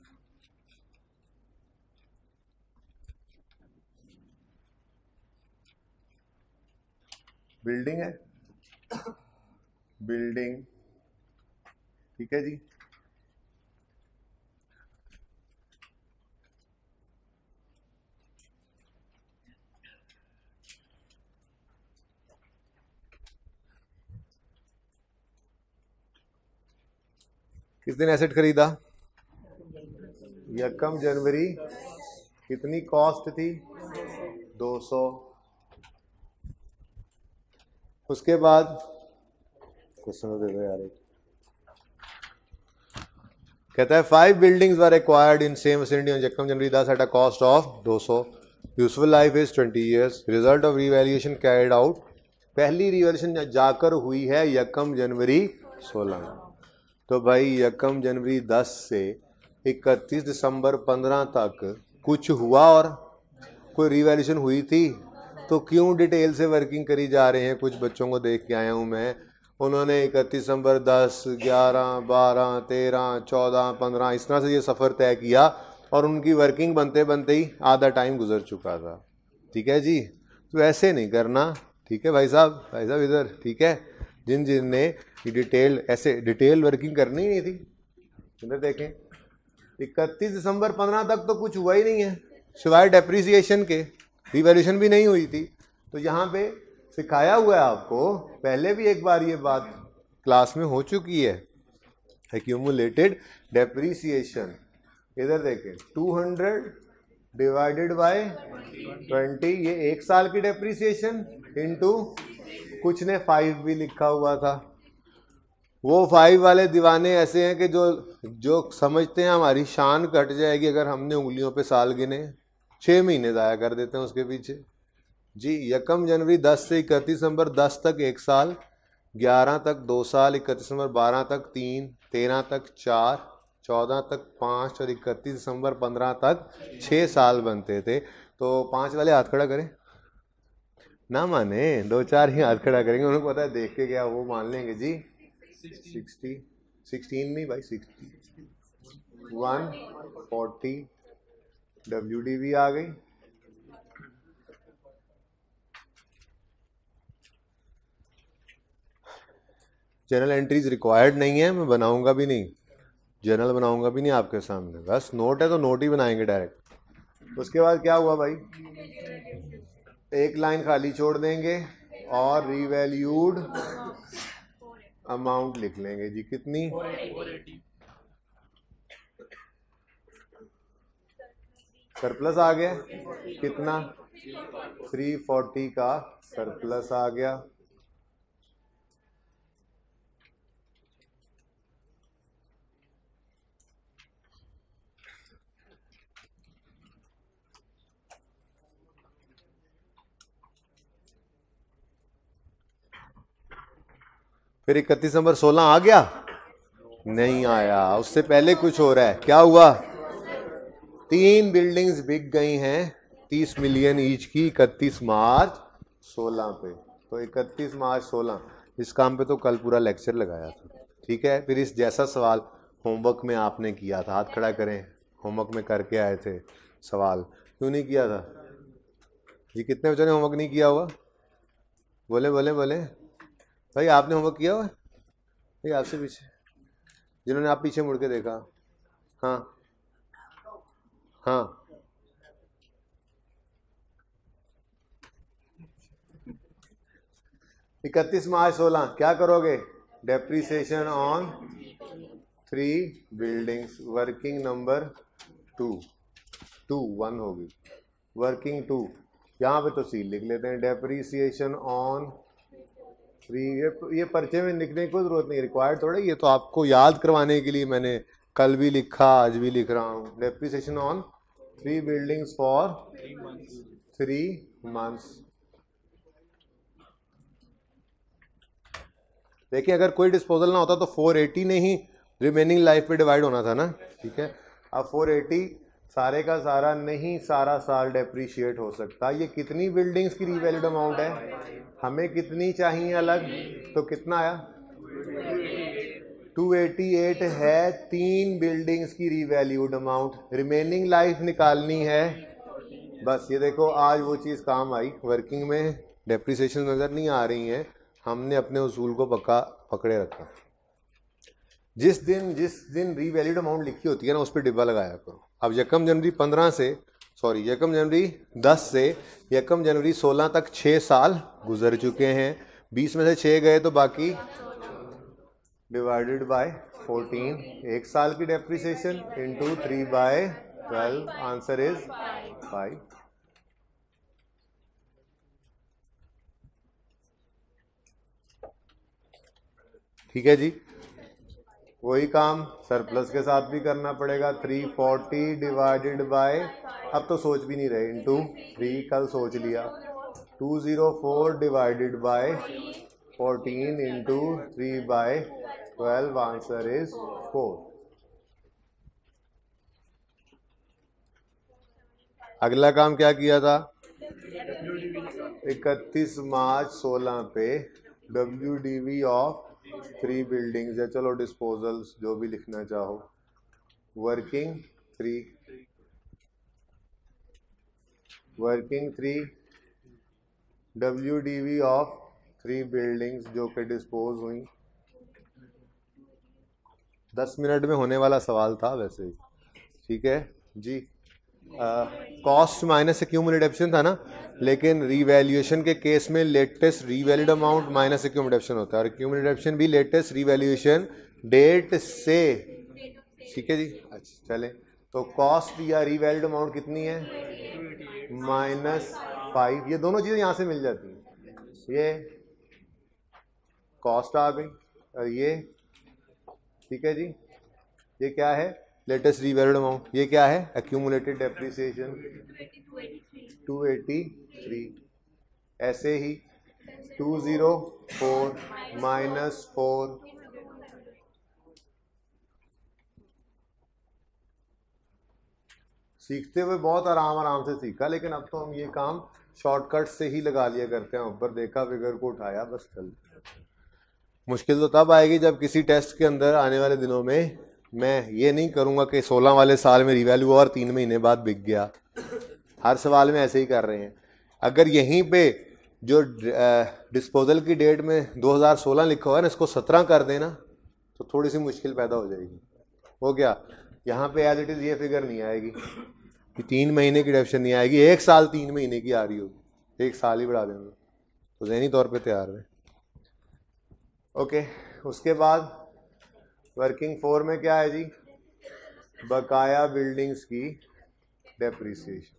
बिल्डिंग है, बिल्डिंग, ठीक है जी। किस दिन एसेट खरीदा? यकम जनवरी। कितनी कॉस्ट थी? दो सौ। उसके बाद क्वेश्चन दे दो यार, कहता है five buildings were acquired in same vicinity on यकम जनवरी दस एट अ कॉस्ट ऑफ दो सौ। Useful life is twenty years. Result of revaluation carried out, पहली रिवैल्यूएशन जाकर हुई है यकम जनवरी सोलह। तो भाई यकम जनवरी दस से इकतीस दिसंबर पंद्रह तक कुछ हुआ और कोई रिवैल्यूएशन हुई थी? तो क्यों डिटेल से वर्किंग करी जा रहे हैं? कुछ बच्चों को देख के आया हूँ मैं, उन्होंने इकतीस दिसंबर दस, ग्यारह, बारह, तेरह, चौदह, पंद्रह इस तरह से ये सफ़र तय किया और उनकी वर्किंग बनते बनते ही आधा टाइम गुजर चुका था, ठीक है जी। तो ऐसे नहीं करना, ठीक है भाई साहब, भाई साहब इधर, ठीक है। जिन जिन ने डिटेल ऐसे डिटेल वर्किंग करनी नहीं थी, इधर देखें, इकतीस दिसंबर पंद्रह तक तो कुछ हुआ ही नहीं है सिवाय डेप्रिसिएशन के, रिवैल्यूएशन भी नहीं हुई थी। तो यहाँ पे सिखाया हुआ है आपको, पहले भी एक बार ये बात क्लास में हो चुकी है, एक्यूमुलेटेड डेप्रिसिएशन। इधर देखें, two hundred divided by twenty, ये एक साल की डेप्रिसिएशन, इनटू कुछ ने फाइव भी लिखा हुआ था, वो फाइव वाले दीवाने ऐसे हैं कि जो जो समझते हैं हमारी शान कट जाएगी अगर हमने उंगलियों पे साल गिने, छः महीने ज़ाया कर देते हैं उसके पीछे जी। यकम जनवरी दस से इकतीस दिसंबर दस तक एक साल, ग्यारह तक दो साल, इकतीस दिसंबर बारह तक तीन, तेरह तक चार, चौदह तक पाँच और इकतीस दिसंबर पंद्रह तक छः साल बनते थे। तो पाँच वाले हाथ खड़ा करें, ना माने दो चार ही हाथ खड़ा करेंगे, उन्हें पता है देख के क्या वो मान लेंगे जी। सिक्सटी सिक्सटीन नहीं भाई, sixty one forty W D V आ गई। जर्नल एंट्रीज रिक्वायर्ड नहीं है, मैं बनाऊंगा भी नहीं, जर्नल बनाऊंगा भी नहीं आपके सामने, बस नोट है तो नोट ही बनाएंगे डायरेक्ट। उसके बाद क्या हुआ भाई, एक लाइन खाली छोड़ देंगे और रीवैल्यूड अमाउंट लिख लेंगे जी। कितनी, सरप्लस आ गया कितना, थ्री फोर्टी का सरप्लस आ गया। फिर इकतीस दिसंबर सोलह आ गया, नहीं आया, उससे पहले कुछ हो रहा है। क्या हुआ, तीन बिल्डिंग्स बिक गई हैं तीस मिलियन ईच की इकतीस मार्च सोलह पे। तो इकतीस मार्च सोलह, इस काम पे तो कल पूरा लेक्चर लगाया था, ठीक है। फिर इस जैसा सवाल होमवर्क में आपने किया था, हाथ खड़ा करें, होमवर्क में करके आए थे सवाल, क्यों नहीं किया था जी? कितने बच्चों ने होमवर्क नहीं किया हुआ, बोले बोले बोले भाई, आपने होमवर्क किया हुआ भाई? आपसे पीछे जिन्होंने, आप पीछे मुड़ के देखा, हाँ हाँ, इकतीस मार्च सोलह क्या करोगे, depreciation on three buildings, working number two, two one होगी, वर्किंग टू, यहाँ पे तो सी लिख लेते हैं, डेप्रिसिएशन ऑन थ्री। ये ये पर्चे में लिखने की कोई जरूरत नहीं, रिक्वायर्ड थोड़ा, ये तो आपको याद करवाने के लिए मैंने कल भी लिखा, आज भी लिख रहा हूँ। Depreciation on three buildings for three months. देखिए अगर कोई डिस्पोजल ना होता तो फोर एटी ने ही रिमेनिंग लाइफ पे डिवाइड होना था ना, ठीक है। अब फोर एटी सारे का सारा नहीं, सारा साल डेप्रीशिएट हो सकता। ये कितनी बिल्डिंग्स की रीवैल्यूड अमाउंट है, हमें कितनी चाहिए अलग, तो कितना आया, टू एटी एट है तीन बिल्डिंग्स की रीवैल्यूड अमाउंट। रिमेनिंग लाइफ निकालनी है, बस ये देखो आज वो चीज़ काम आई। वर्किंग में डेप्रिसिएशन नज़र नहीं आ रही है, हमने अपने उसूल को पक्का पकड़े रखा। जिस दिन जिस दिन रीवैल्यूड अमाउंट लिखी होती है ना, उस पर डिब्बा लगाया करो। अब यकम जनवरी पंद्रह से सॉरी यकम जनवरी दस से यकम जनवरी सोलह तक छः साल गुजर चुके हैं। बीस में से छः गए तो बाकी डिवाइडेड बाय फोर्टीन, एक साल की depreciation into three by twelve, answer is five. ठीक है जी, वही काम सरप्लस के साथ भी करना पड़ेगा। थ्री फोर्टी डिवाइडेड बाय, अब तो सोच भी नहीं रहे, इंटू थ्री, कल सोच लिया। Two zero four divided by fourteen into three by twelve, answer is four. अगला काम क्या किया था, इकतीस मार्च सोलह पे W D V of three buildings है, चलो डिस्पोजल्स जो भी लिखना चाहो, working three, working three W D V of three buildings जो कि डिस्पोज हुई। दस मिनट में होने वाला सवाल था वैसे ही, ठीक है जी। कॉस्ट माइनस एक्यूमुलेटेड एप्शन था ना, लेकिन रीवैल्यूएशन के केस में latest revalued amount minus accumulated depreciation होता है, और एक्यूमुलेटेड एप्शन भी लेटेस्ट रीवैल्यूएशन डेट से, ठीक है जी। अच्छा चले, तो कॉस्ट या रीवैल्यूड अमाउंट कितनी है, माइनस फाइव। ये दोनों चीज़ें यहाँ से मिल जाती हैं, ये कॉस्ट आ गई और ये ठीक है जी, ये क्या है, लेटेस्ट रीवैल्यूड अमाउंट, ये क्या है, accumulated depreciation two eighty three. ऐसे ही two zero four minus four, सीखते हुए बहुत आराम आराम से सीखा, लेकिन अब तो हम ये काम शॉर्टकट से ही लगा लिया करते हैं, ऊपर देखा फिगर को उठाया बस चल। मुश्किल तो तब आएगी जब किसी टेस्ट के अंदर आने वाले दिनों में मैं ये नहीं करूँगा कि सोलह वाले साल में रिवैल्यू और तीन महीने बाद बिक गया। हर सवाल में ऐसे ही कर रहे हैं। अगर यहीं पे जो डिस्पोजल की डेट में दो हज़ार सोलह लिखा हुआ है ना, इसको सत्रह कर देना तो थोड़ी सी मुश्किल पैदा हो जाएगी। हो गया, यहाँ पे एज इट इज़ ये फिगर नहीं आएगी कि तीन महीने की डेफिनेशन नहीं आएगी, एक साल तीन महीने की आ रही होगी, एक साल ही बढ़ा देंगे तो ज़हनी तौर पे तैयार है। ओके, उसके बाद वर्किंग फोर में क्या है जी, बकाया बिल्डिंग्स की डेप्रिसिएशन।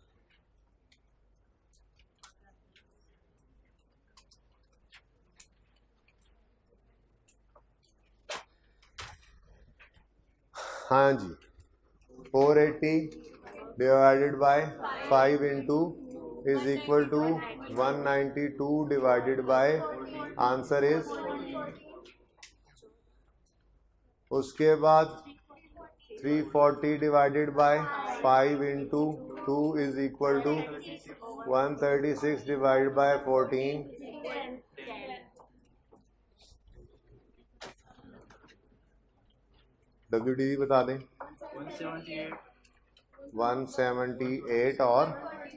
हाँ जी, four eighty divided by five into is equal to one ninety two divided by answer is, उसके बाद three forty divided by five into two is equal to one thirty six divided by fourteen, W D बता दें, one seventy eight और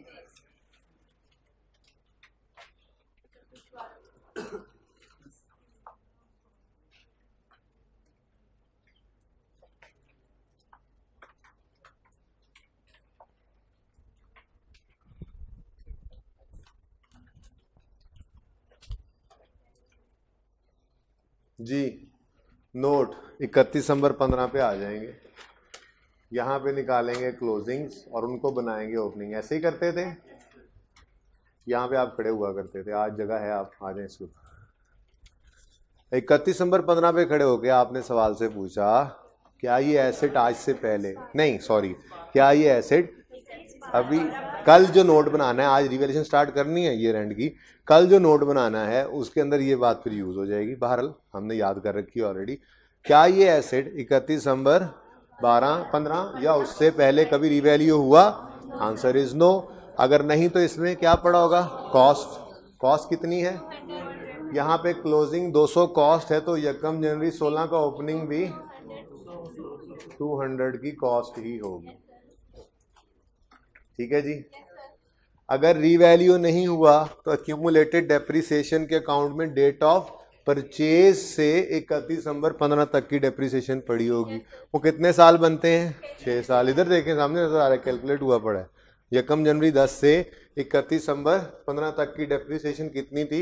जी note इकतीस दिसंबर पंद्रह पे आ जाएंगे, यहाँ पे निकालेंगे क्लोजिंग्स और उनको बनाएंगे ओपनिंग। ऐसे ही करते थे, यहाँ पे आप खड़े हुआ करते थे, आज जगह है आप आ जाएं इसको। इकतीस दिसंबर पंद्रह पे खड़े होके आपने सवाल से पूछा क्या ये एसेट आज से पहले, नहीं सॉरी, क्या ये एसेट अभी कल जो नोट बनाना है, आज रिवैल्यूएशन स्टार्ट करनी है ईयर एंड की, कल जो नोट बनाना है उसके अंदर ये बात फिर यूज हो जाएगी। बहरहाल हमने याद कर रखी है ऑलरेडी। क्या ये एसेट इकतीस दिसंबर बारह पंद्रह या उससे पहले कभी रिवैल्यू हुआ? Answer is no. अगर नहीं तो इसमें क्या पड़ा होगा? कॉस्ट। कॉस्ट कितनी है? यहाँ पे क्लोजिंग दो सौ कॉस्ट है, तो यकम जनवरी सोलह का ओपनिंग भी दो सौ की कॉस्ट ही होगी। ठीक है जी। अगर रीवैल्यू नहीं हुआ तो एक्यूमुलेटेड डेप्रिसिएशन के अकाउंट में डेट ऑफ परचेज से इकतीस दिसंबर पंद्रह तक की डेप्रिसिएशन पड़ी होगी। वो कितने साल बनते हैं? छः साल। इधर देखें, सामने नजर आ रहा है, कैलकुलेट हुआ पड़ा है। यकम जनवरी दस से इकतीस दिसंबर पंद्रह तक की डेप्रिसिएशन कितनी थी?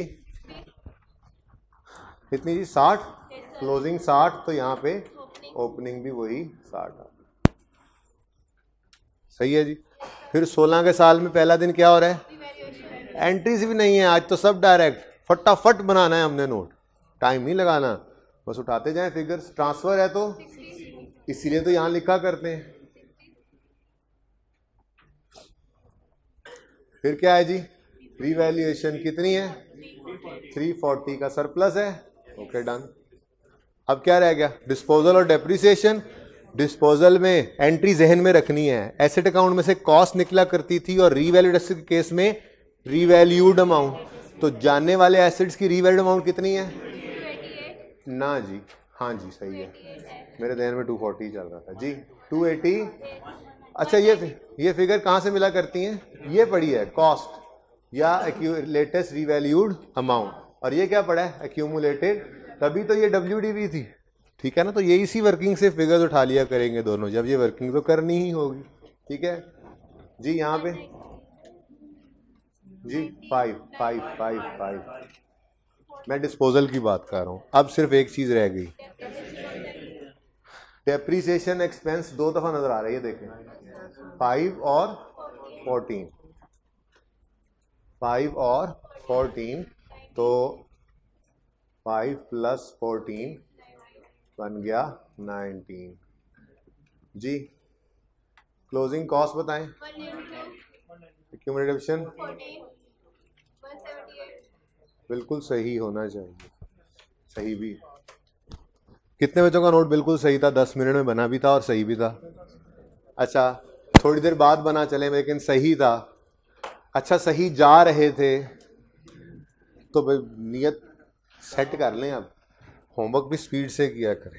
कितनी थी? साठ। क्लोजिंग साठ, तो यहाँ पे ओपनिंग भी वही साठ। सही है जी। फिर सोलह के साल में पहला दिन क्या हो रहा है? एंट्रीज भी नहीं है आज, तो सब डायरेक्ट फटाफट बनाना है हमने नोट, टाइम नहीं लगाना, बस उठाते जाएं फिगर्स। ट्रांसफर है तो इसीलिए तो यहां लिखा करते हैं। फिर क्या है जी? रीवैल्यूएशन कितनी है? तीन सौ चालीस का सरप्लस है। Okay done. अब क्या रह गया? डिस्पोजल और डेप्रिसिएशन। डिस्पोजल में एंट्री जहन में रखनी है, एसेट अकाउंट में से कॉस्ट निकला करती थी और रीवैल्यूड एसेट के केस में रीवैल्यूड अमाउंट। तो जानने वाले एसेट्स की रीवैल्यूड अमाउंट कितनी है? ना जी, हाँ जी सही है, मेरे ध्यान में दो सौ चालीस चल रहा था जी। दो सौ अस्सी। अच्छा, ये ये फिगर कहाँ से मिला करती हैं? ये पड़ी है कॉस्ट या लेटेस्ट रीवैल्यूड अमाउंट, और ये क्या पड़ा है? एक्यूमुलेटेड। तभी तो ये डब्ल्यू डी भी थी, ठीक है ना। तो ये इसी वर्किंग से फिगर्स उठा लिया करेंगे दोनों, जब ये वर्किंग तो करनी ही होगी। ठीक है जी। यहाँ पे जी फाइव फाइव फाइव फाइव मैं डिस्पोजल की बात कर रहा हूँ। अब सिर्फ एक चीज रह गई, डेप्रिसिएशन एक्सपेंस दो दफा नजर आ रही है, देखें, फाइव और फोर्टीन, फाइव और फोर्टीन, तो फाइव प्लस फोर्टीन बन गया नाइनटीन। जी क्लोजिंग कॉस्ट बताएं। एक्यूमुलेशन बिल्कुल सही होना चाहिए, सही भी। कितने बच्चों का नोट बिल्कुल सही था? दस मिनट में बना भी था और सही भी था। अच्छा थोड़ी देर बाद बना चले लेकिन सही था। अच्छा सही जा रहे थे तो नियत सेट कर लें, अब होमवर्क भी स्पीड से किया करें।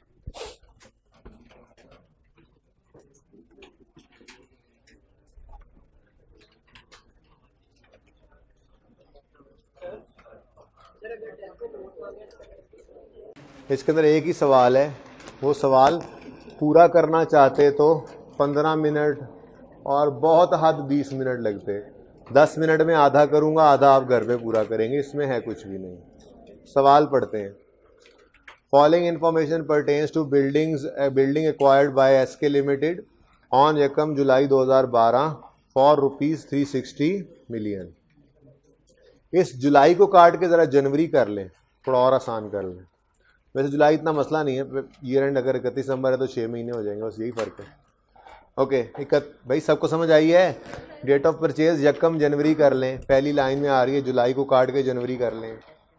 इसके अंदर एक ही सवाल है, वो सवाल पूरा करना चाहते तो पंद्रह मिनट और बहुत हद बीस मिनट लगते। दस मिनट में आधा करूंगा, आधा आप घर पे पूरा करेंगे, इसमें है कुछ भी नहीं। सवाल पढ़ते हैं। Following information pertains to buildings building acquired by SK limited on यकम जुलाई दो हज़ार बारह for rupees three sixty million. इस जुलाई को काट के ज़रा जनवरी कर लें, थोड़ा और आसान कर लें। वैसे जुलाई इतना मसला नहीं है, ईयर एंड अगर इकतीस नंबर है तो छः महीने हो जाएंगे, बस यही फ़र्क है। ओके इकत भाई सबको समझ आई है? डेट ऑफ परचेज यकम जनवरी कर लें, पहली लाइन में आ रही है, जुलाई को काट के जनवरी कर लें।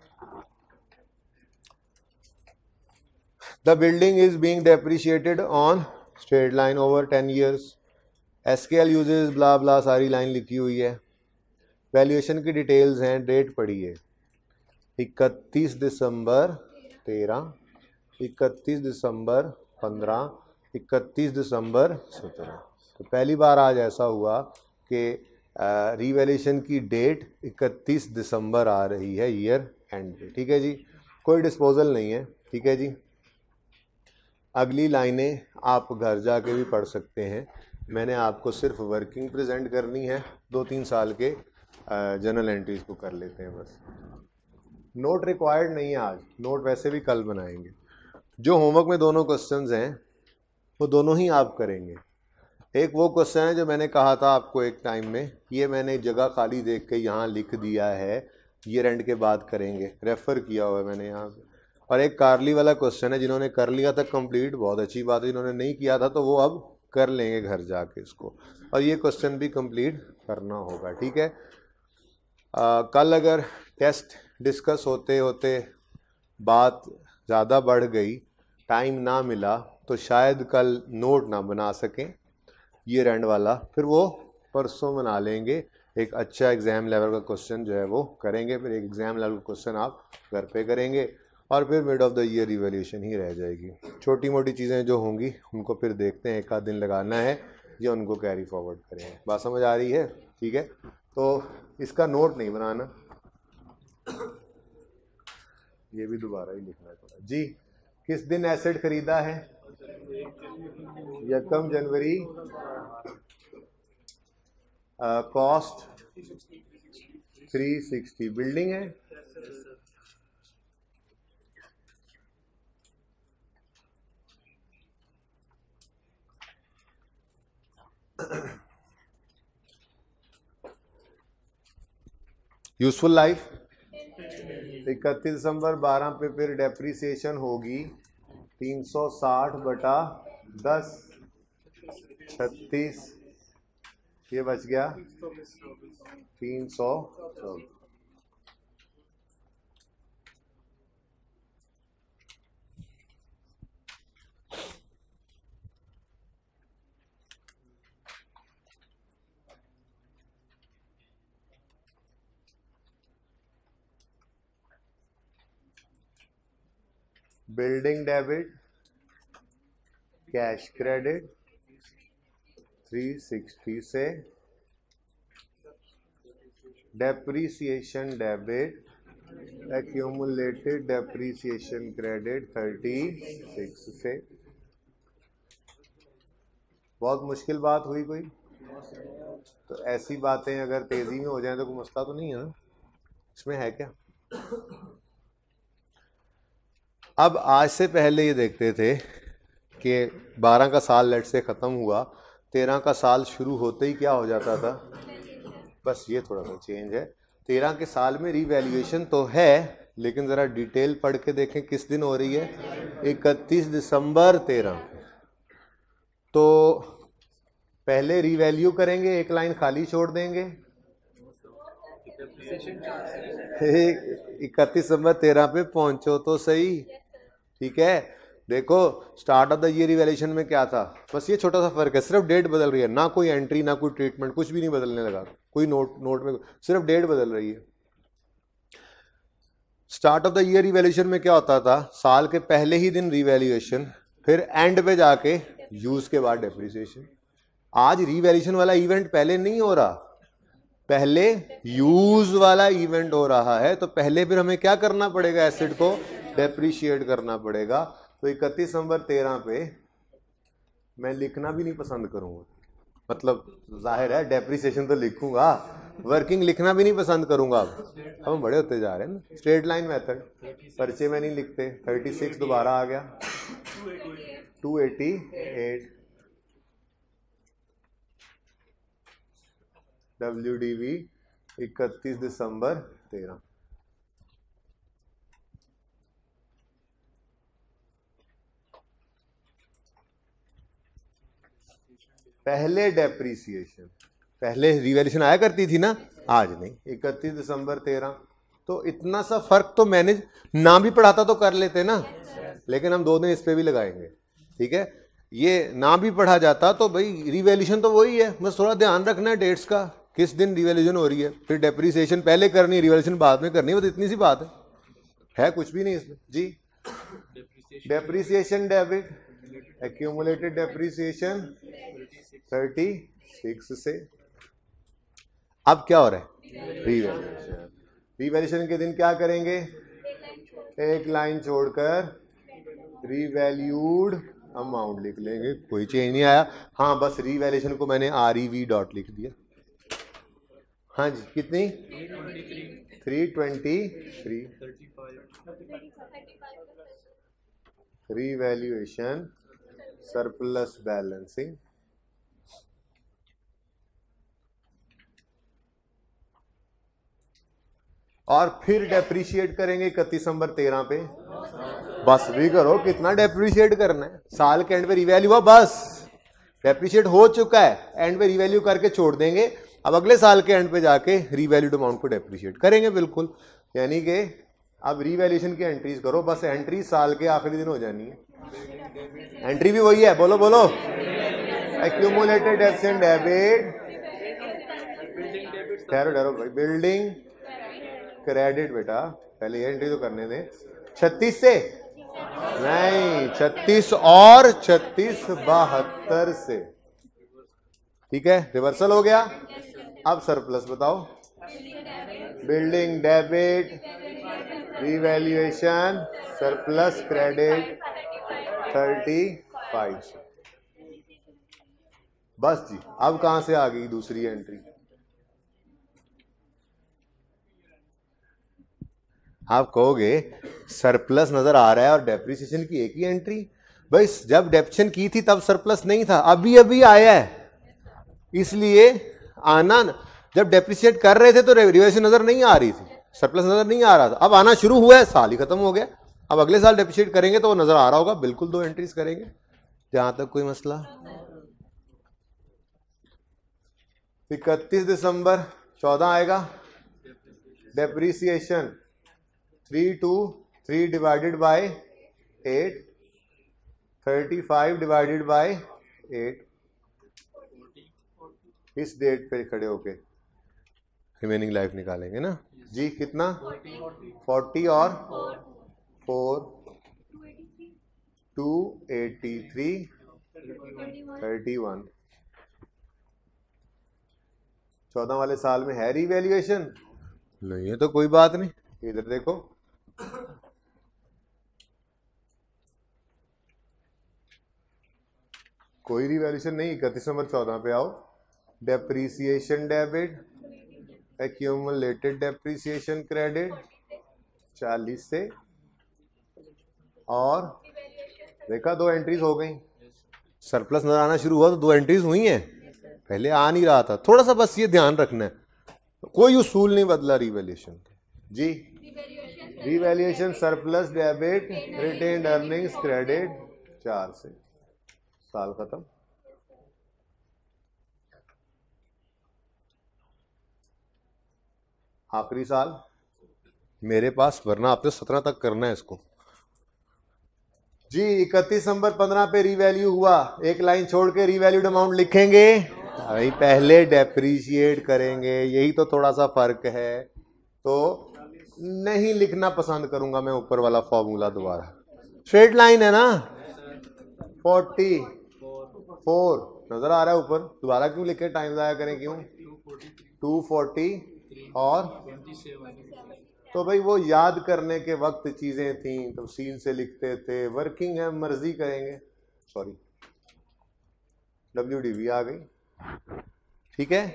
The building is being depreciated on straight line over ten years. SKL uses blah blah सारी लाइन लिखी हुई है। वैल्यूएशन की डिटेल्स हैं, डेट पड़ी है इकतीस दिसंबर तेरह, इकतीस दिसंबर पंद्रह, इकतीस दिसंबर सत्रह। तो पहली बार आज ऐसा हुआ कि रीवैल्यूएशन की डेट इकतीस दिसंबर आ रही है ईयर एंड पे। ठीक है जी, कोई डिस्पोजल नहीं है। ठीक है जी, अगली लाइनें आप घर जाके भी पढ़ सकते हैं। मैंने आपको सिर्फ वर्किंग प्रेजेंट करनी है, दो तीन साल के जर्नल एंट्रीज को कर लेते हैं बस। नोट रिक्वायर्ड नहीं है आज, नोट वैसे भी कल बनाएंगे। जो होमवर्क में दोनों क्वेश्चंस हैं वो दोनों ही आप करेंगे। एक वो क्वेश्चन है जो मैंने कहा था आपको एक टाइम में, ये मैंने जगह खाली देख के यहाँ लिख दिया है, ईयर एंड के बाद करेंगे, रेफ़र किया हुआ है मैंने यहाँ पे। और एक कारली वाला क्वेश्चन है, जिन्होंने कर लिया था कंप्लीट बहुत अच्छी बात है, जिन्होंने नहीं किया था तो वो अब कर लेंगे घर जाके इसको, और ये क्वेश्चन भी कंप्लीट करना होगा। ठीक है, आ, कल अगर टेस्ट डिस्कस होते होते बात ज़्यादा बढ़ गई, टाइम ना मिला, तो शायद कल नोट ना बना सकें ईयर एंड वाला, फिर वो परसों बना लेंगे। एक अच्छा एग्ज़ाम लेवल का क्वेश्चन जो है वो करेंगे, फिर एक एग्ज़ाम लेवल का क्वेश्चन आप घर पे करेंगे, और फिर mid of the year revaluation ही रह जाएगी। छोटी मोटी चीज़ें जो होंगी उनको फिर देखते हैं, एक आध दिन लगाना है या उनको कैरी फॉरवर्ड करेंगे। बात समझ आ रही है? ठीक है, तो इसका नोट नहीं बनाना, ये भी दोबारा ही लिखना है थोड़ा। जी, किस दिन एसेट खरीदा है? यकम जनवरी। Cost three sixty. बिल्डिंग है यूजफुल लाइफ। इकतीस दिसंबर बारह पे फिर डेप्रीसिएशन होगी तीन सौ साठ बटा दस, छत्तीस, ये बच गया तीन सौ चौदह। बिल्डिंग डेबिट, कैश क्रेडिट तीन सौ साठ से, depreciation debit, accumulated depreciation credit छत्तीस से। बहुत मुश्किल बात हुई कोई? तो ऐसी बातें अगर तेजी में हो जाए तो कोई मसला तो नहीं है ना, इसमें है क्या? अब आज से पहले ये देखते थे कि बारह का साल लेट से ख़त्म हुआ, तेरह का साल शुरू होते ही क्या हो जाता था, बस ये थोड़ा सा चेंज है। तेरह के साल में रीवैल्यूएशन तो है लेकिन ज़रा डिटेल पढ़ के देखें किस दिन हो रही है, इकतीस दिसंबर तेरह। तो पहले रीवैल्यू करेंगे, एक लाइन खाली छोड़ देंगे, इकतीस दिसंबर तेरह पे पहुंचो तो सही। ठीक है, देखो start of the year revaluation में क्या था, बस ये छोटा सा फर्क है, सिर्फ डेट बदल रही है, ना कोई एंट्री ना कोई ट्रीटमेंट, कुछ भी नहीं बदलने लगा, कोई नोट नोट में सिर्फ डेट बदल रही है। Start of the year revaluation में क्या होता था, साल के पहले ही दिन रिवैल्यूएशन, फिर एंड पे जाके यूज के बाद डेप्रिसिएशन। आज रिवैल्यूएशन वाला इवेंट पहले नहीं हो रहा, पहले यूज वाला इवेंट हो रहा है। तो पहले फिर हमें क्या करना पड़ेगा, एसेट को डेप्रिशिएट करना पड़ेगा। तो इकतीस दिसंबर तेरह पे मैं लिखना भी नहीं पसंद करूंगा, मतलब जाहिर है डेप्रिसिएशन तो लिखूंगा, वर्किंग लिखना भी नहीं पसंद करूंगा। अब हम बड़े होते जा रहे हैं ना, स्ट्रेट लाइन मेथड पर्चे में नहीं लिखते। छत्तीस दोबारा आ गया, दो सौ अट्ठासी डब्ल्यू डी वी इकतीस दिसंबर तेरह। पहले डेप्रीसिएशन, पहले रिवैल्यूएशन आया करती थी ना, आज नहीं, इकतीस दिसंबर तेरह। तो इतना सा फर्क तो मैनेज ना भी पढ़ाता तो कर लेते ना, लेकिन हम दो दिन इस पे भी लगाएंगे। ठीक है, ये ना भी पढ़ा जाता तो भाई रिवैल्यूएशन तो वही है, बस थोड़ा ध्यान रखना है डेट्स का, किस दिन रिवैल्यूएशन हो रही है, फिर डेप्रीसिएशन पहले करनी है, रिवैल्यूएशन बाद में करनी है, बस इतनी सी बात है, है कुछ भी नहीं इसमें जी। डेप्रीसिएशन डेबिट, एक्यूमुलेटेड डेप्रीसिएशन छत्तीस से। अब क्या हो रहा है, रिवैल्यूएशन। रिवैल्यूएशन के दिन क्या करेंगे, एक लाइन छोड़कर रिवैल्यूड अमाउंट लिख लेंगे, कोई चेंज नहीं आया। हाँ, बस रिवैल्यूएशन को मैंने आर ई वी डॉट लिख दिया। हाँ जी, कितनी, three twenty three. Revaluation surplus balancing, और फिर डेप्रीशिएट करेंगे इकतीस दिसंबर तेरह पे। बस भी करो, कितना डेप्रीशिएट करना है, साल के एंड पे रिवैल्यू हुआ, बस डेप्रीशिएट हो चुका है, एंड पे रिवैल्यू करके छोड़ देंगे। अब अगले साल के एंड पे जाके रिवैल्यूड अमाउंट को डेप्रीशिएट करेंगे, बिल्कुल। यानी कि अब रिवैल्यूएशन की एंट्रीज करो, बस एंट्री साल के आखिरी दिन हो जानी है। एंट्री भी वही है, बोलो बोलो, एक्यूमुलेटेड डेब्ट्स एंड डेबिट, ठहरो ठहरो भाई, बिल्डिंग क्रेडिट, बेटा पहले ये एंट्री तो करने दें। छत्तीस से नहीं, छत्तीस और छत्तीस बहत्तर से। ठीक है, रिवर्सल हो गया। अब सरप्लस बताओ, building debit, revaluation, surplus credit पैंतीस। बस जी, अब कहां से आ गई दूसरी एंट्री, आप कहोगे सरप्लस नजर आ रहा है और डेप्रिसिएशन की एक ही एंट्री। भाई जब डेप्शन की थी तब सरप्लस नहीं था, अभी अभी आया है, इसलिए आना, जब डेप्रिसिएट कर रहे थे तो रिवैल्यूएशन नजर नहीं आ रही थी, सरप्लस नजर नहीं आ रहा था, अब आना शुरू हुआ है, साल ही खत्म हो गया, अब अगले साल डेप्रिसिएट करेंगे तो वो नजर आ रहा होगा, बिल्कुल दो एंट्रीज करेंगे, जहां तक कोई मसला। इकतीस दिसंबर चौदह आएगा, depreciation three two three divided by eight, thirty five divided by eight. इस डेट पे खड़े होके रिमेनिंग लाइफ निकालेंगे ना जी, कितना, फोर्टी और four, two eighty three, thirty one. चौदह वाले साल में है रिवैल्यूएशन नहीं है तो कोई बात नहीं, इधर देखो कोई रिवैल्यूएशन नहीं, इकतीस नंबर चौदह पे आओ। Depreciation debit, accumulated depreciation credit चालीस से, और देखा दो एंट्रीज हो गई, सरप्लस नजर आना शुरू हुआ तो दो एंट्रीज हुई हैं, पहले आ नहीं रहा था। थोड़ा सा बस ये ध्यान रखना है, कोई उसूल नहीं बदला रिवैल्यूएशन जी। Revaluation surplus debit retained earnings credit चार से, साल खत्म। आखिरी साल मेरे पास, वरना आपने सत्रह तक करना है इसको जी। इकतीस दिसंबर पंद्रह पे रीवैल्यू हुआ, एक लाइन छोड़ के रीवैल्यूड अमाउंट लिखेंगे भाई, पहले डेप्रीशिएट करेंगे, यही तो थोड़ा सा फर्क है। तो नहीं लिखना पसंद करूंगा मैं ऊपर वाला फॉर्मूला दोबारा। स्ट्रेट लाइन है ना, फोर्टी फोर नजर आ रहा है ऊपर, दोबारा क्यों लिखे, टाइम जाया करें क्यों। टू फोर्टी और तो भाई वो याद करने के वक्त चीजें थी तो सीन से लिखते थे, वर्किंग है मर्जी करेंगे। सॉरी डब्ल्यू डी भी आ गई, ठीक है।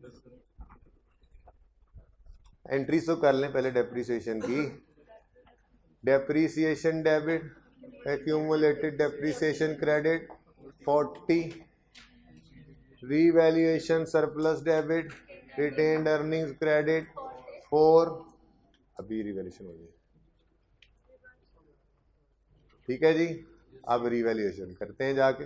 एंट्री तो कर लें पहले डेप्रीसिएशन की। Depreciation debit, accumulated depreciation credit forty, revaluation surplus debit retained earnings credit four, अभी रिवैल्यूएशन हो गई, ठीक है जी। अब रिवैल्यूएशन करते हैं जाके।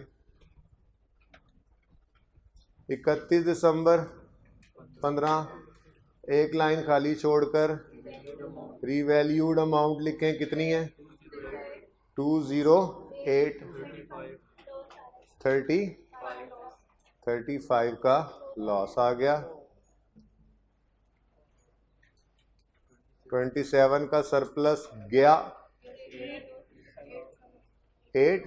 इकतीस दिसंबर पंद्रह, एक लाइन खाली छोड़कर रिवैल्यूड अमाउंट लिखें, कितनी है, two zero eight thirty thirty five का लॉस आ गया। ट्वेंटी सेवन का सरप्लस गया, एट,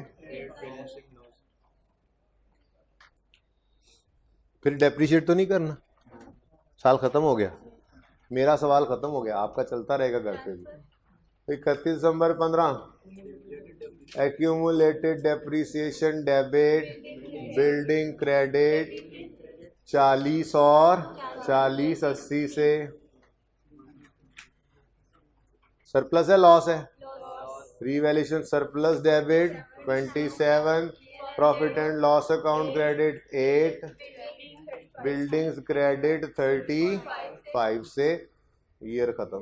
फिर डेप्रीशिएट तो नहीं करना, साल खत्म हो गया। मेरा सवाल खत्म हो गया, आपका चलता रहेगा घर पे भी। इकतीस दिसंबर पंद्रह, accumulated depreciation debit building credit चालीस और चालीस अस्सी से, सरप्लस है लॉस है, revaluation surplus debit twenty seven, profit and loss account credit eight, buildings credit thirty five से, ईयर खत्म।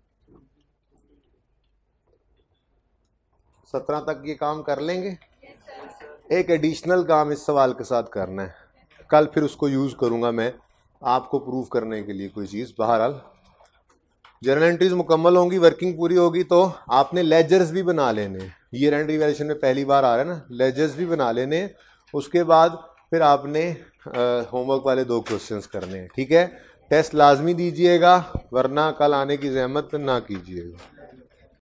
सत्रह तक ये काम कर लेंगे। एक एडिशनल काम इस सवाल के साथ करना है, कल फिर उसको यूज करूंगा मैं आपको प्रूव करने के लिए कोई चीज। बहरहाल जर्नल एंट्रीज मुकम्मल होंगी, वर्किंग पूरी होगी, तो आपने लेजर्स भी बना लेने। ईयर एंड रिवैल्यूएशन में पहली बार आ रहा है ना, लेजर्स भी बना लेने। उसके बाद फिर आपने होमवर्क वाले दो क्वेश्चंस करने हैं, ठीक है। टेस्ट लाजमी दीजिएगा, वरना कल आने की जहमत ना कीजिएगा।